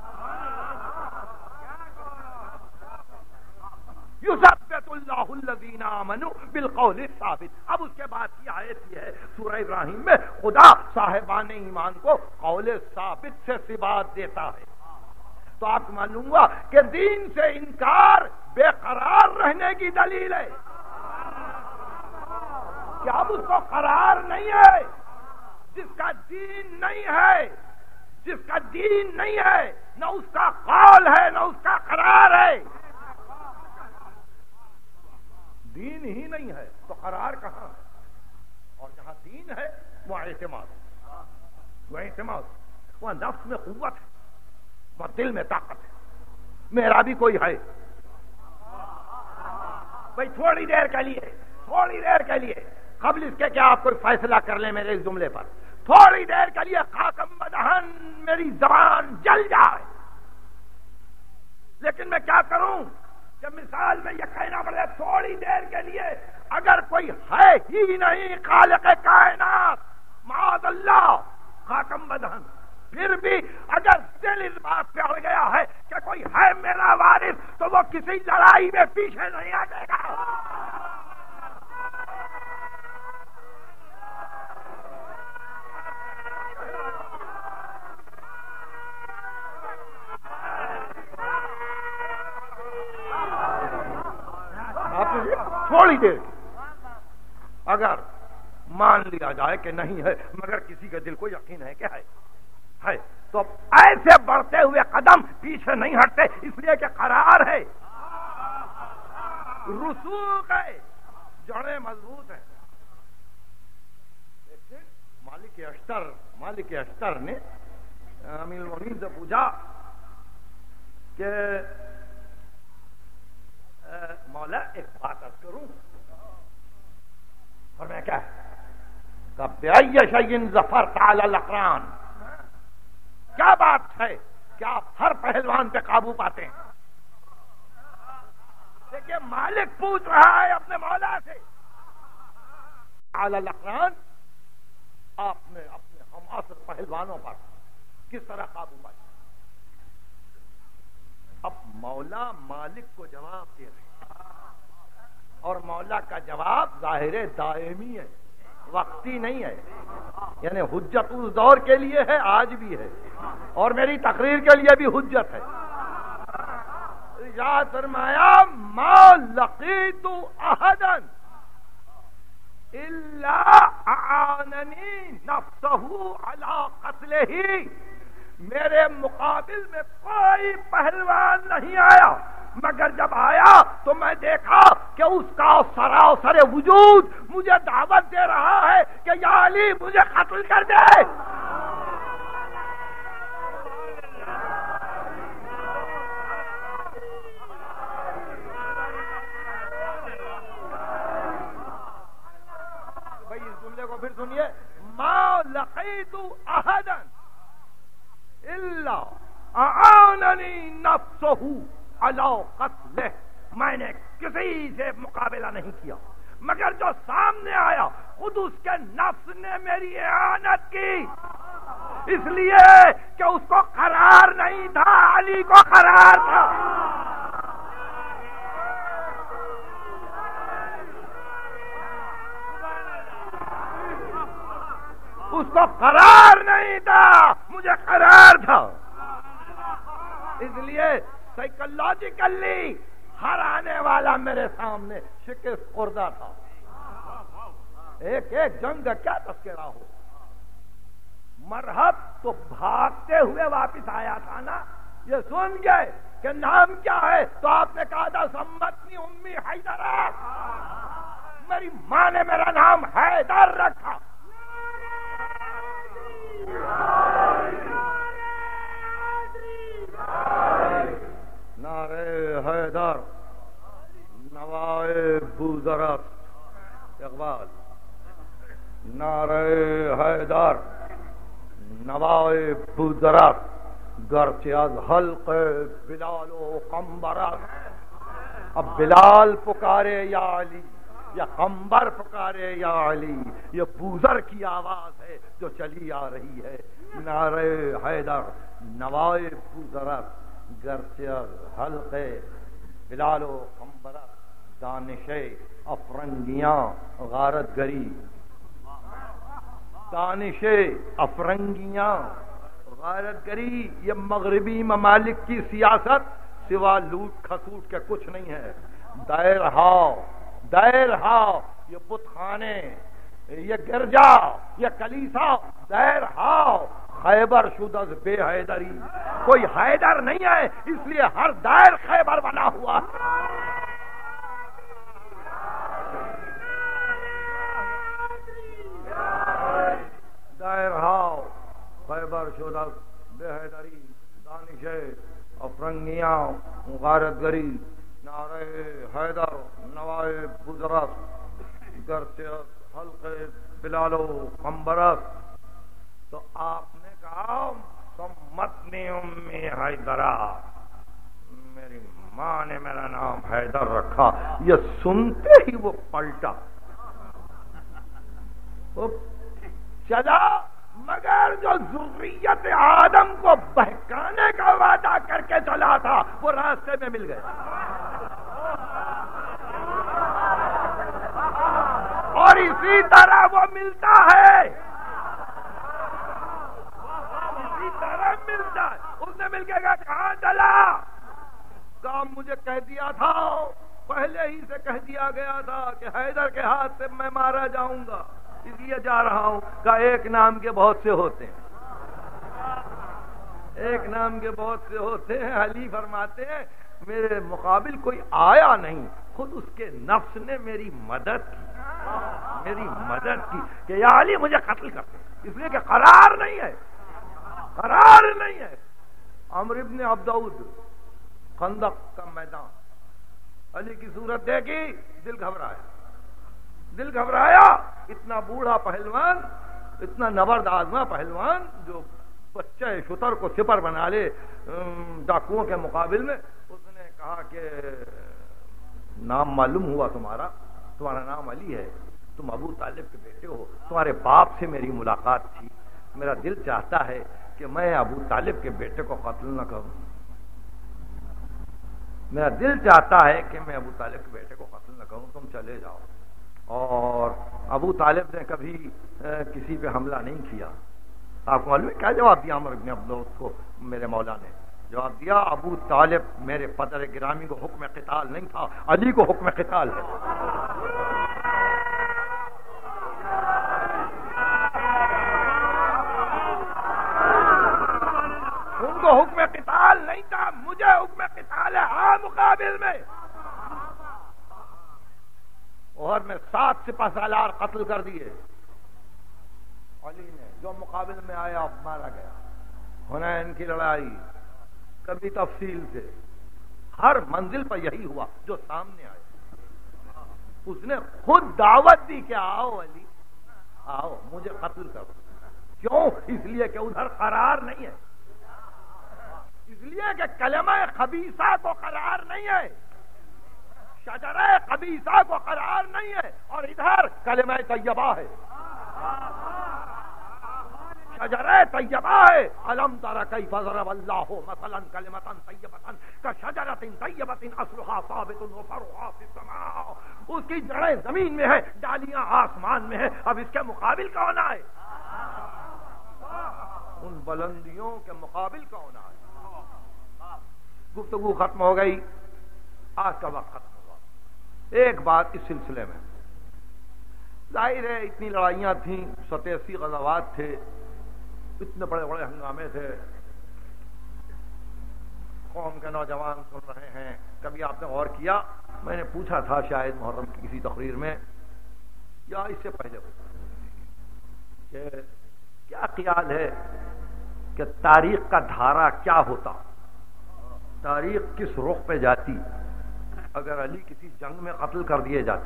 یثبت اللہ الذین آمنوا بالقول الثابت۔ اب اس کے بعد کی آیت یہ ہے سورہ ابراہیم میں، خدا صاحبان ایمان کو قول ثابت سے ثبات دیتا ہے۔ تو آپ کو معلوم ہوا کہ دین سے انکار بے قرار رہنے کی دلیل ہے، کہ اب اس کو قرار نہیں ہے، جس کا دین نہیں ہے، نہ اس کا قول ہے نہ اس کا قرار ہے، دین ہی نہیں ہے تو قرار کہاں ہے؟ اور جہاں دین ہے وہ اعتماد، وہ نفس میں قوت ہے، وہ دل میں طاقت ہے۔ میرا بھی کوئی ہے بھائی، تھوڑی دیر کے لیے قبل اس کے کیا آپ کوئی فیصلہ کر لیں میرے اس جملے پر، تھوڑی دیر کے لیے خاکم بدہن میری زبان جل جائے، لیکن میں کیا کروں کہ مثال میں یہ کہنا پڑے تھوڑی دیر کے لیے اگر کوئی ہے ہی نہیں خالق کائنات، معاذ اللہ خاکم بدہن، پھر بھی اگر دل اس بات پہ اڑ گیا ہے کہ کوئی ہے میرا وارث، تو وہ کسی لڑائی میں پیچھے نہیں ہٹے گا۔ تھوڑی دیر اگر مان لیا جائے کہ نہیں ہے، مگر کسی کے دل کو یقین ہے کہ ہے، تو ایسے بڑھتے ہوئے قدم پیچھے نہیں ہٹتے، اس لیے کہ قرار ہے، رسوخ ہے، جڑیں مضبوط ہیں۔ لیکن مالک اشتر مالک اشتر نے امیر المومنین سے پوچھا کہ مولا ایک بات عرض کروں، اور میں کیا بِأَيِّ شَيْءٍ ظَفَرْتَ عَلَى الْأَقْرَانِ، کیا بات ہے کہ آپ ہر پہلوان پہ قابو پاتے ہیں؟ دیکھیے مالک پوچھ رہا ہے اپنے مولا سے علی الاقران، آپ نے اپنے ہمعصر پہلوانوں پر کس طرح قابو پایا؟ اب مولا مالک کو جواب دے رہے ہیں، اور مولا کا جواب ظاہر دائمی ہے، وقتی نہیں ہے، یعنی حجت اس دور کے لیے ہے، آج بھی ہے، اور میری تقریر کے لیے بھی حجت ہے۔ ارشاد فرمایا ما لقیت احدا الا اعاننی نفسه علی قتلہ، میرے مقابل میں کوئی پہلوان نہیں آیا، مگر جب آیا تو میں دیکھا کہ اس کا سراسر وجود مجھے دعوت دے رہا ہے کہ یا علی مجھے قتل کر دے۔ بھائی اس جملے کو پھر سنیے، ما لقیت احدا الا اعاننی نفسہ علی قتلہ، میں نے کسی سے مقابلہ نہیں کیا، مگر جو سامنے آیا خود اس کے نفس نے میری اعانت کی، اس لیے کہ اس کو قرار نہیں تھا، علی کو قرار تھا۔ اس کو قرار نہیں تھا، مجھے قرار تھا، اس لیے سائیکولوجیکلی ہر آنے والا میرے سامنے شکست خوردہ تھا۔ ایک ایک جنگ کا کیا تذکرہ ہو، مرحب تو بھاگتے ہوئے واپس آیا تھا نا، یہ سن گئے کہ نام کیا ہے تو آپ نے کہا تھا سمتنی امی حیدرہ، میری ماں نے میرا نام حیدر رکھا۔ نعرہ حیدر نوائے بوذرت اقبال، نعرہ حیدر نوائے بوذرت گرچہ از حلق بلال و قمبرت، اب بلال پکارے یا علی یا قمبر پکارے یا علی، یہ بوذر کی آواز ہے جو چلی آ رہی ہے۔ نعرہ حیدر نوائے بوذرت گرچہ حلق بلال و قمبرت، دانش افرنگیاں غارت گری، دانش افرنگیاں غارت گری، یہ مغربی ممالک کی سیاست سوا لوٹ کھسوٹ کے کچھ نہیں ہے۔ دیر ہاؤ یہ بت خانے، یہ گرجا، یہ کلیسا، دیر ہاؤ خیبر شد از بے حیدری، کوئی حیدر نہیں ہے اس لیے ہر دائر خیبر بنا ہوا۔ دائر ہاؤ خیبر شد از بے حیدری، دانش افرنگیاں غارت گری، نعرہ حیدر نوائے بوذرت گرچہ حلق بلال و قمبرت۔ تو آپ نے کہا سمتنی امی حیدرہ، میری ماں نے میرا نام حیدر رکھا۔ یہ سنتے ہی وہ پلٹا، وہ چلا، مگر جو ذریت آدم کو بہکانے کا وعدہ کر کے چلا تھا وہ راستے میں مل گیا، اور اسی طرح وہ ملتا ہے، اسی طرح ملتا ہے۔ اس نے مل کے کہا کہاں چلا؟ کام مجھے کہہ دیا تھا، پہلے ہی سے کہہ دیا گیا تھا کہ حیدر کے ہاتھ سے میں مارا جاؤں گا، اس لیے جا رہا ہوں۔ کہ ایک نام کے بہت سے ہوتے ہیں، ایک نام کے بہت سے ہوتے ہیں۔ علی فرماتے ہیں میرے مقابل کوئی آیا نہیں، خود اس کے نفس نے میری مدد کی۔ میری مدد کی کہ یا علی مجھے قتل کر دے، اس لیے کہ قرار نہیں ہے، قرار نہیں ہے۔ عمرو ابن عبدود، خندق کا میدان، علی کی صورت دیکھی، دل گھبرایا، دل گھبرایا۔ اتنا بوڑھا پہلوان، اتنا نبرد آزما پہلوان جو بچہ شتر کو سپر بنا لے ڈاکوؤں کے مقابل میں، اس نے کہا کہ نام معلوم ہوا تمہارا نام علی ہے، تم ابو طالب کے بیٹے ہو، تمہارے باپ سے میری ملاقات تھی، میرا دل چاہتا ہے کہ میں ابو طالب کے بیٹے کو قتل نہ کروں، میرا دل چاہتا ہے کہ میں ابو طالب کے بیٹے کو قتل نہ کروں، تم چلے جاؤ۔ اور ابو طالب نے کبھی کسی پہ حملہ نہیں کیا۔ آپ کو معلوم ہے کیا جواب دیا عمرو بن عبدود کو؟ میرے مولا نے جواب دیا، ابو طالب میرے پدر گرامی کو حکم قتال نہیں تھا، علی کو حکم قتال ہے۔ ان کو حکم قتال نہیں تھا، مجھے حکم قتال ہے، ہاں مقابل میں۔ اور میں 7 سپہ سالار قتل کر دیے علی نے، جو مقابل میں آیا مارا گیا۔ حنین کی لڑائی کبھی تفصیل سے، ہر منزل پر یہی ہوا جو سامنے آیا۔ اس نے خود دعوت دی کہ آؤ علی، آؤ مجھے قتل کرو۔ کیوں؟ اس لیے کہ ادھر قرار نہیں ہے، اس لیے کہ کلمہ خبیثہ کو قرار نہیں ہے، شجرہ خبیثہ کو قرار نہیں ہے، اور ادھر کلمہ طیبہ ہے، شجرہ طیبہ ہے۔ الم تر کیف ضرب اللہ مثلا کلمۃ طیبۃ کشجرۃ طیبۃ اصلها ثابت وفرعها فی السماء۔ اس کی جڑیں زمین میں ہے، ڈالیاں آسمان میں ہے، اب اس کے مقابل کون آئے؟ ان بلندیوں کے مقابل کون آئے؟ گفتگو ختم ہو گئی، آج کا وقت ختم ہوا۔ ایک بات اس سلسلے میں، ظاہر ہے اتنی لڑائیاں تھیں، 87 غزوات تھے، اتنے بڑے بڑے ہنگامے تھے، قوم کے نوجوان سن رہے ہیں۔ کبھی آپ نے غور کیا، میں نے پوچھا تھا شاید محرم کی کسی تقریر میں یا اس سے پہلے کہ کیا خیال ہے کہ تاریخ کا دھارا کیا ہوتا، تاریخ کس رخ پہ جاتی اگر علی کسی جنگ میں قتل کر دیے جاتے؟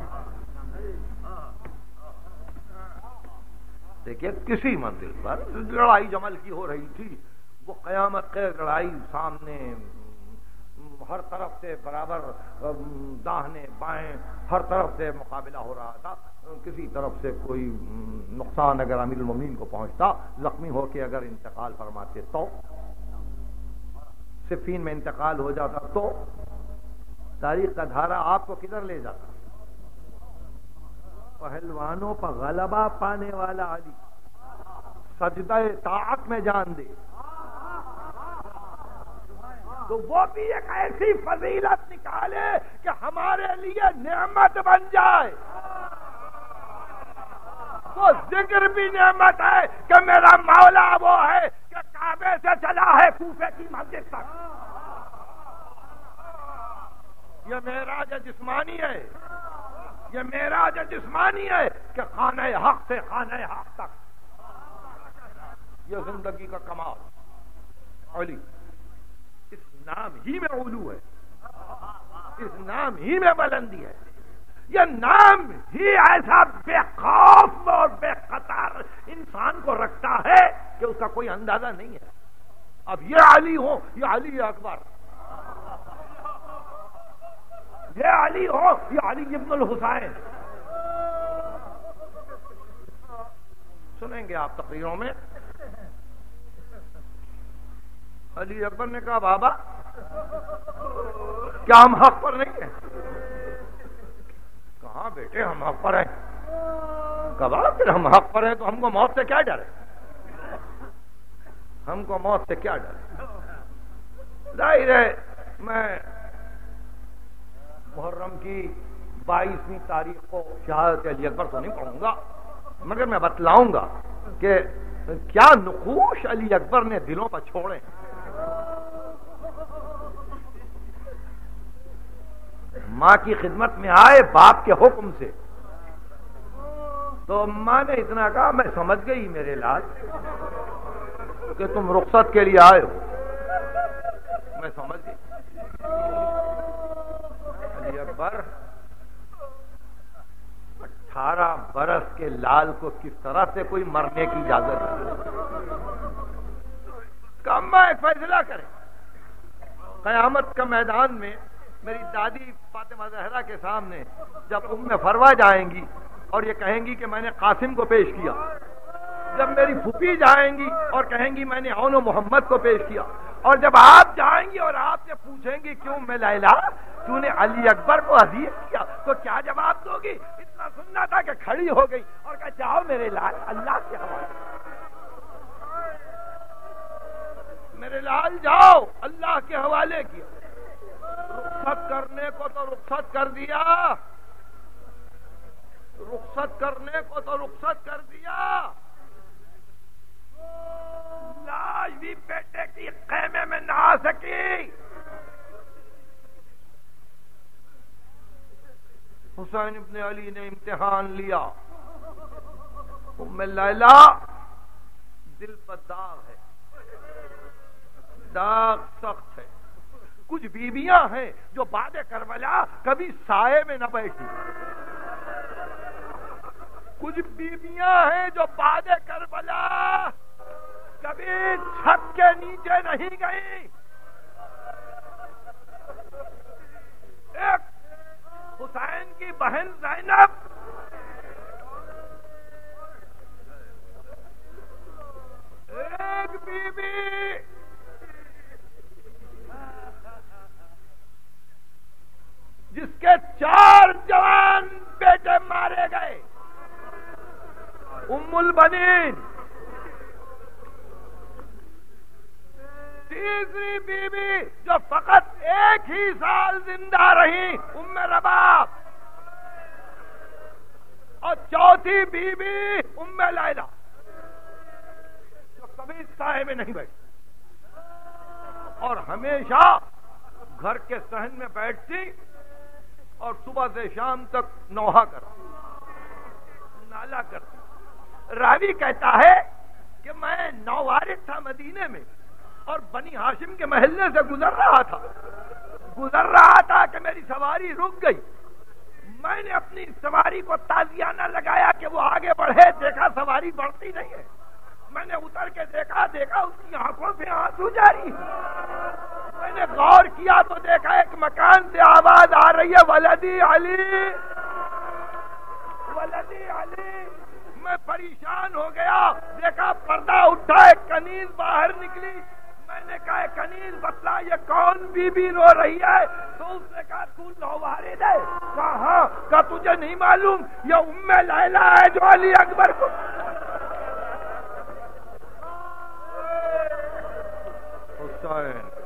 دیکھیے کسی منزل پر لڑائی جمل کی ہو رہی تھی، وہ قیامت کی لڑائی، سامنے ہر طرف سے برابر، داہنے بائیں ہر طرف سے مقابلہ ہو رہا تھا۔ کسی طرف سے کوئی نقصان اگر امیر المومنین کو پہنچتا، زخمی ہو کے اگر انتقال فرماتے تو، صفین میں انتقال ہو جاتا تو، تاریخ کا دھارا آپ کو کدھر لے جاتا؟ پہلوانوں پر غلبہ پانے والا علی سجدہ طاعت میں جان دے تو وہ بھی ایک ایسی فضیلت نکالے کہ ہمارے لیے نعمت بن جائے۔ وہ ذکر بھی نعمت ہے کہ میرا مولا وہ ہے کہ کعبے سے چلا ہے کوفے کی مسجد تک۔ یہ معراج جسمانی ہے، یہ معراج جسمانی ہے کہ خانہ حق سے خانہ حق تک، یہ زندگی کا کمال علی۔ اس نام ہی میں علو ہے، اس نام ہی میں بلندی ہے، یہ نام ہی ایسا بے خوف اور بے خطر انسان کو رکھتا ہے کہ اس کا کوئی اندازہ نہیں ہے۔ اب یہ علی ہو، یہ علی اکبر، یہ علی ہو، یہ علی ابن الحسین، سنیں گے آپ تقریروں میں۔ علی اکبر نے کہا بابا کیا ہم حق پر نہیں ہیں؟ کہاں بیٹے ہم حق پر ہیں؟ کہا پھر ہم حق پر ہیں تو ہم کو موت سے کیا ڈر ہے؟ ہم کو موت سے کیا ڈر ہے؟ ظاہر ہے میں محرم کی 22ویں تاریخ کو شہادت علی اکبر تو نہیں پڑھوں گا، مگر میں بتلاؤں گا کہ کیا نقوش علی اکبر نے دلوں پر چھوڑے۔ ماں کی خدمت میں آئے باپ کے حکم سے، تو ماں نے اتنا کہا میں سمجھ گئی میرے لال کہ تم رخصت کے لیے آئے ہو، میں سمجھ گئی۔ علی اکبر 18 برس کے لال کو کس طرح سے کوئی مرنے کی اجازت ہے؟ کما ایک فیصلہ کرے، قیامت کا میدان میں میری دادی فاطمہ زہرا کے سامنے جب ام فروا جائیں گی اور یہ کہیں گی کہ میں نے قاسم کو پیش کیا، جب میری پھوپھی جائیں گی اور کہیں گی میں نے اون و محمد کو پیش کیا، اور جب آپ جائیں گی اور آپ سے پوچھیں گی کیوں میں لیلا تو نے علی اکبر کو عزیز کیا، تو کیا جواب دو گی؟ اتنا سننا تھا کہ کھڑی ہو گئی اور کہا جاؤ میرے لال اللہ کے حوالے، میرے لال جاؤ اللہ کے حوالے کیا۔ رخصت کرنے کو تو رخصت کر دیا، رخصت کرنے کو تو رخصت کر دیا، لاش بھی بیٹے کی خیمے میں نہ آ سکی۔ حسین ابن علی نے امتحان لیا، ام لیلا دل پر داغ ہے، داغ سخت ہے۔ کچھ بیویاں ہیں جو بعد کربلا کبھی سائے میں نہ بیٹھی، کچھ بیویاں ہیں جو بعد کربلا کبھی چھت کے نیچے نہیں گئی۔ ایک حسین کی بہن زینب ایک بیوی جس کے 4 جوان بیٹے مارے گئے، ام البنین۔ تیسری بیوی جو فقط 1 ہی سال زندہ رہی، ام رباب، اور چوتھی بیوی ام لیلا جو کبھی سائے میں نہیں بیٹھی اور ہمیشہ گھر کے صحن میں بیٹھتی اور صبح سے شام تک نوحہ کرتی، نالا کرتی۔ راوی کہتا ہے کہ میں نووارد تھا مدینے میں اور بنی ہاشم کے محلے سے گزر رہا تھا کہ میری سواری رک گئی۔ میں نے اپنی سواری کو تازیانہ لگایا کہ وہ آگے بڑھے، دیکھا سواری بڑھتی نہیں ہے۔ میں نے اتر کے دیکھا اس کی آنکھوں سے آنسو جاری۔ میں نے غور کیا تو دیکھا ایک مکان سے آواز آ رہی ہے ولدی علی، ولدی علی۔ میں پریشان ہو گیا، دیکھا پردہ اٹھا، ایک کنیز باہر نکلی۔ میں نے کہا کنیز بتلا یہ کون بی بی رو رہی ہے؟ تو اس نے کہا تو نووارد ہے؟ کہا ہاں۔ کہا تجھے نہیں معلوم یہ ام لیلا ہے جو علی اکبر کو۔ حسین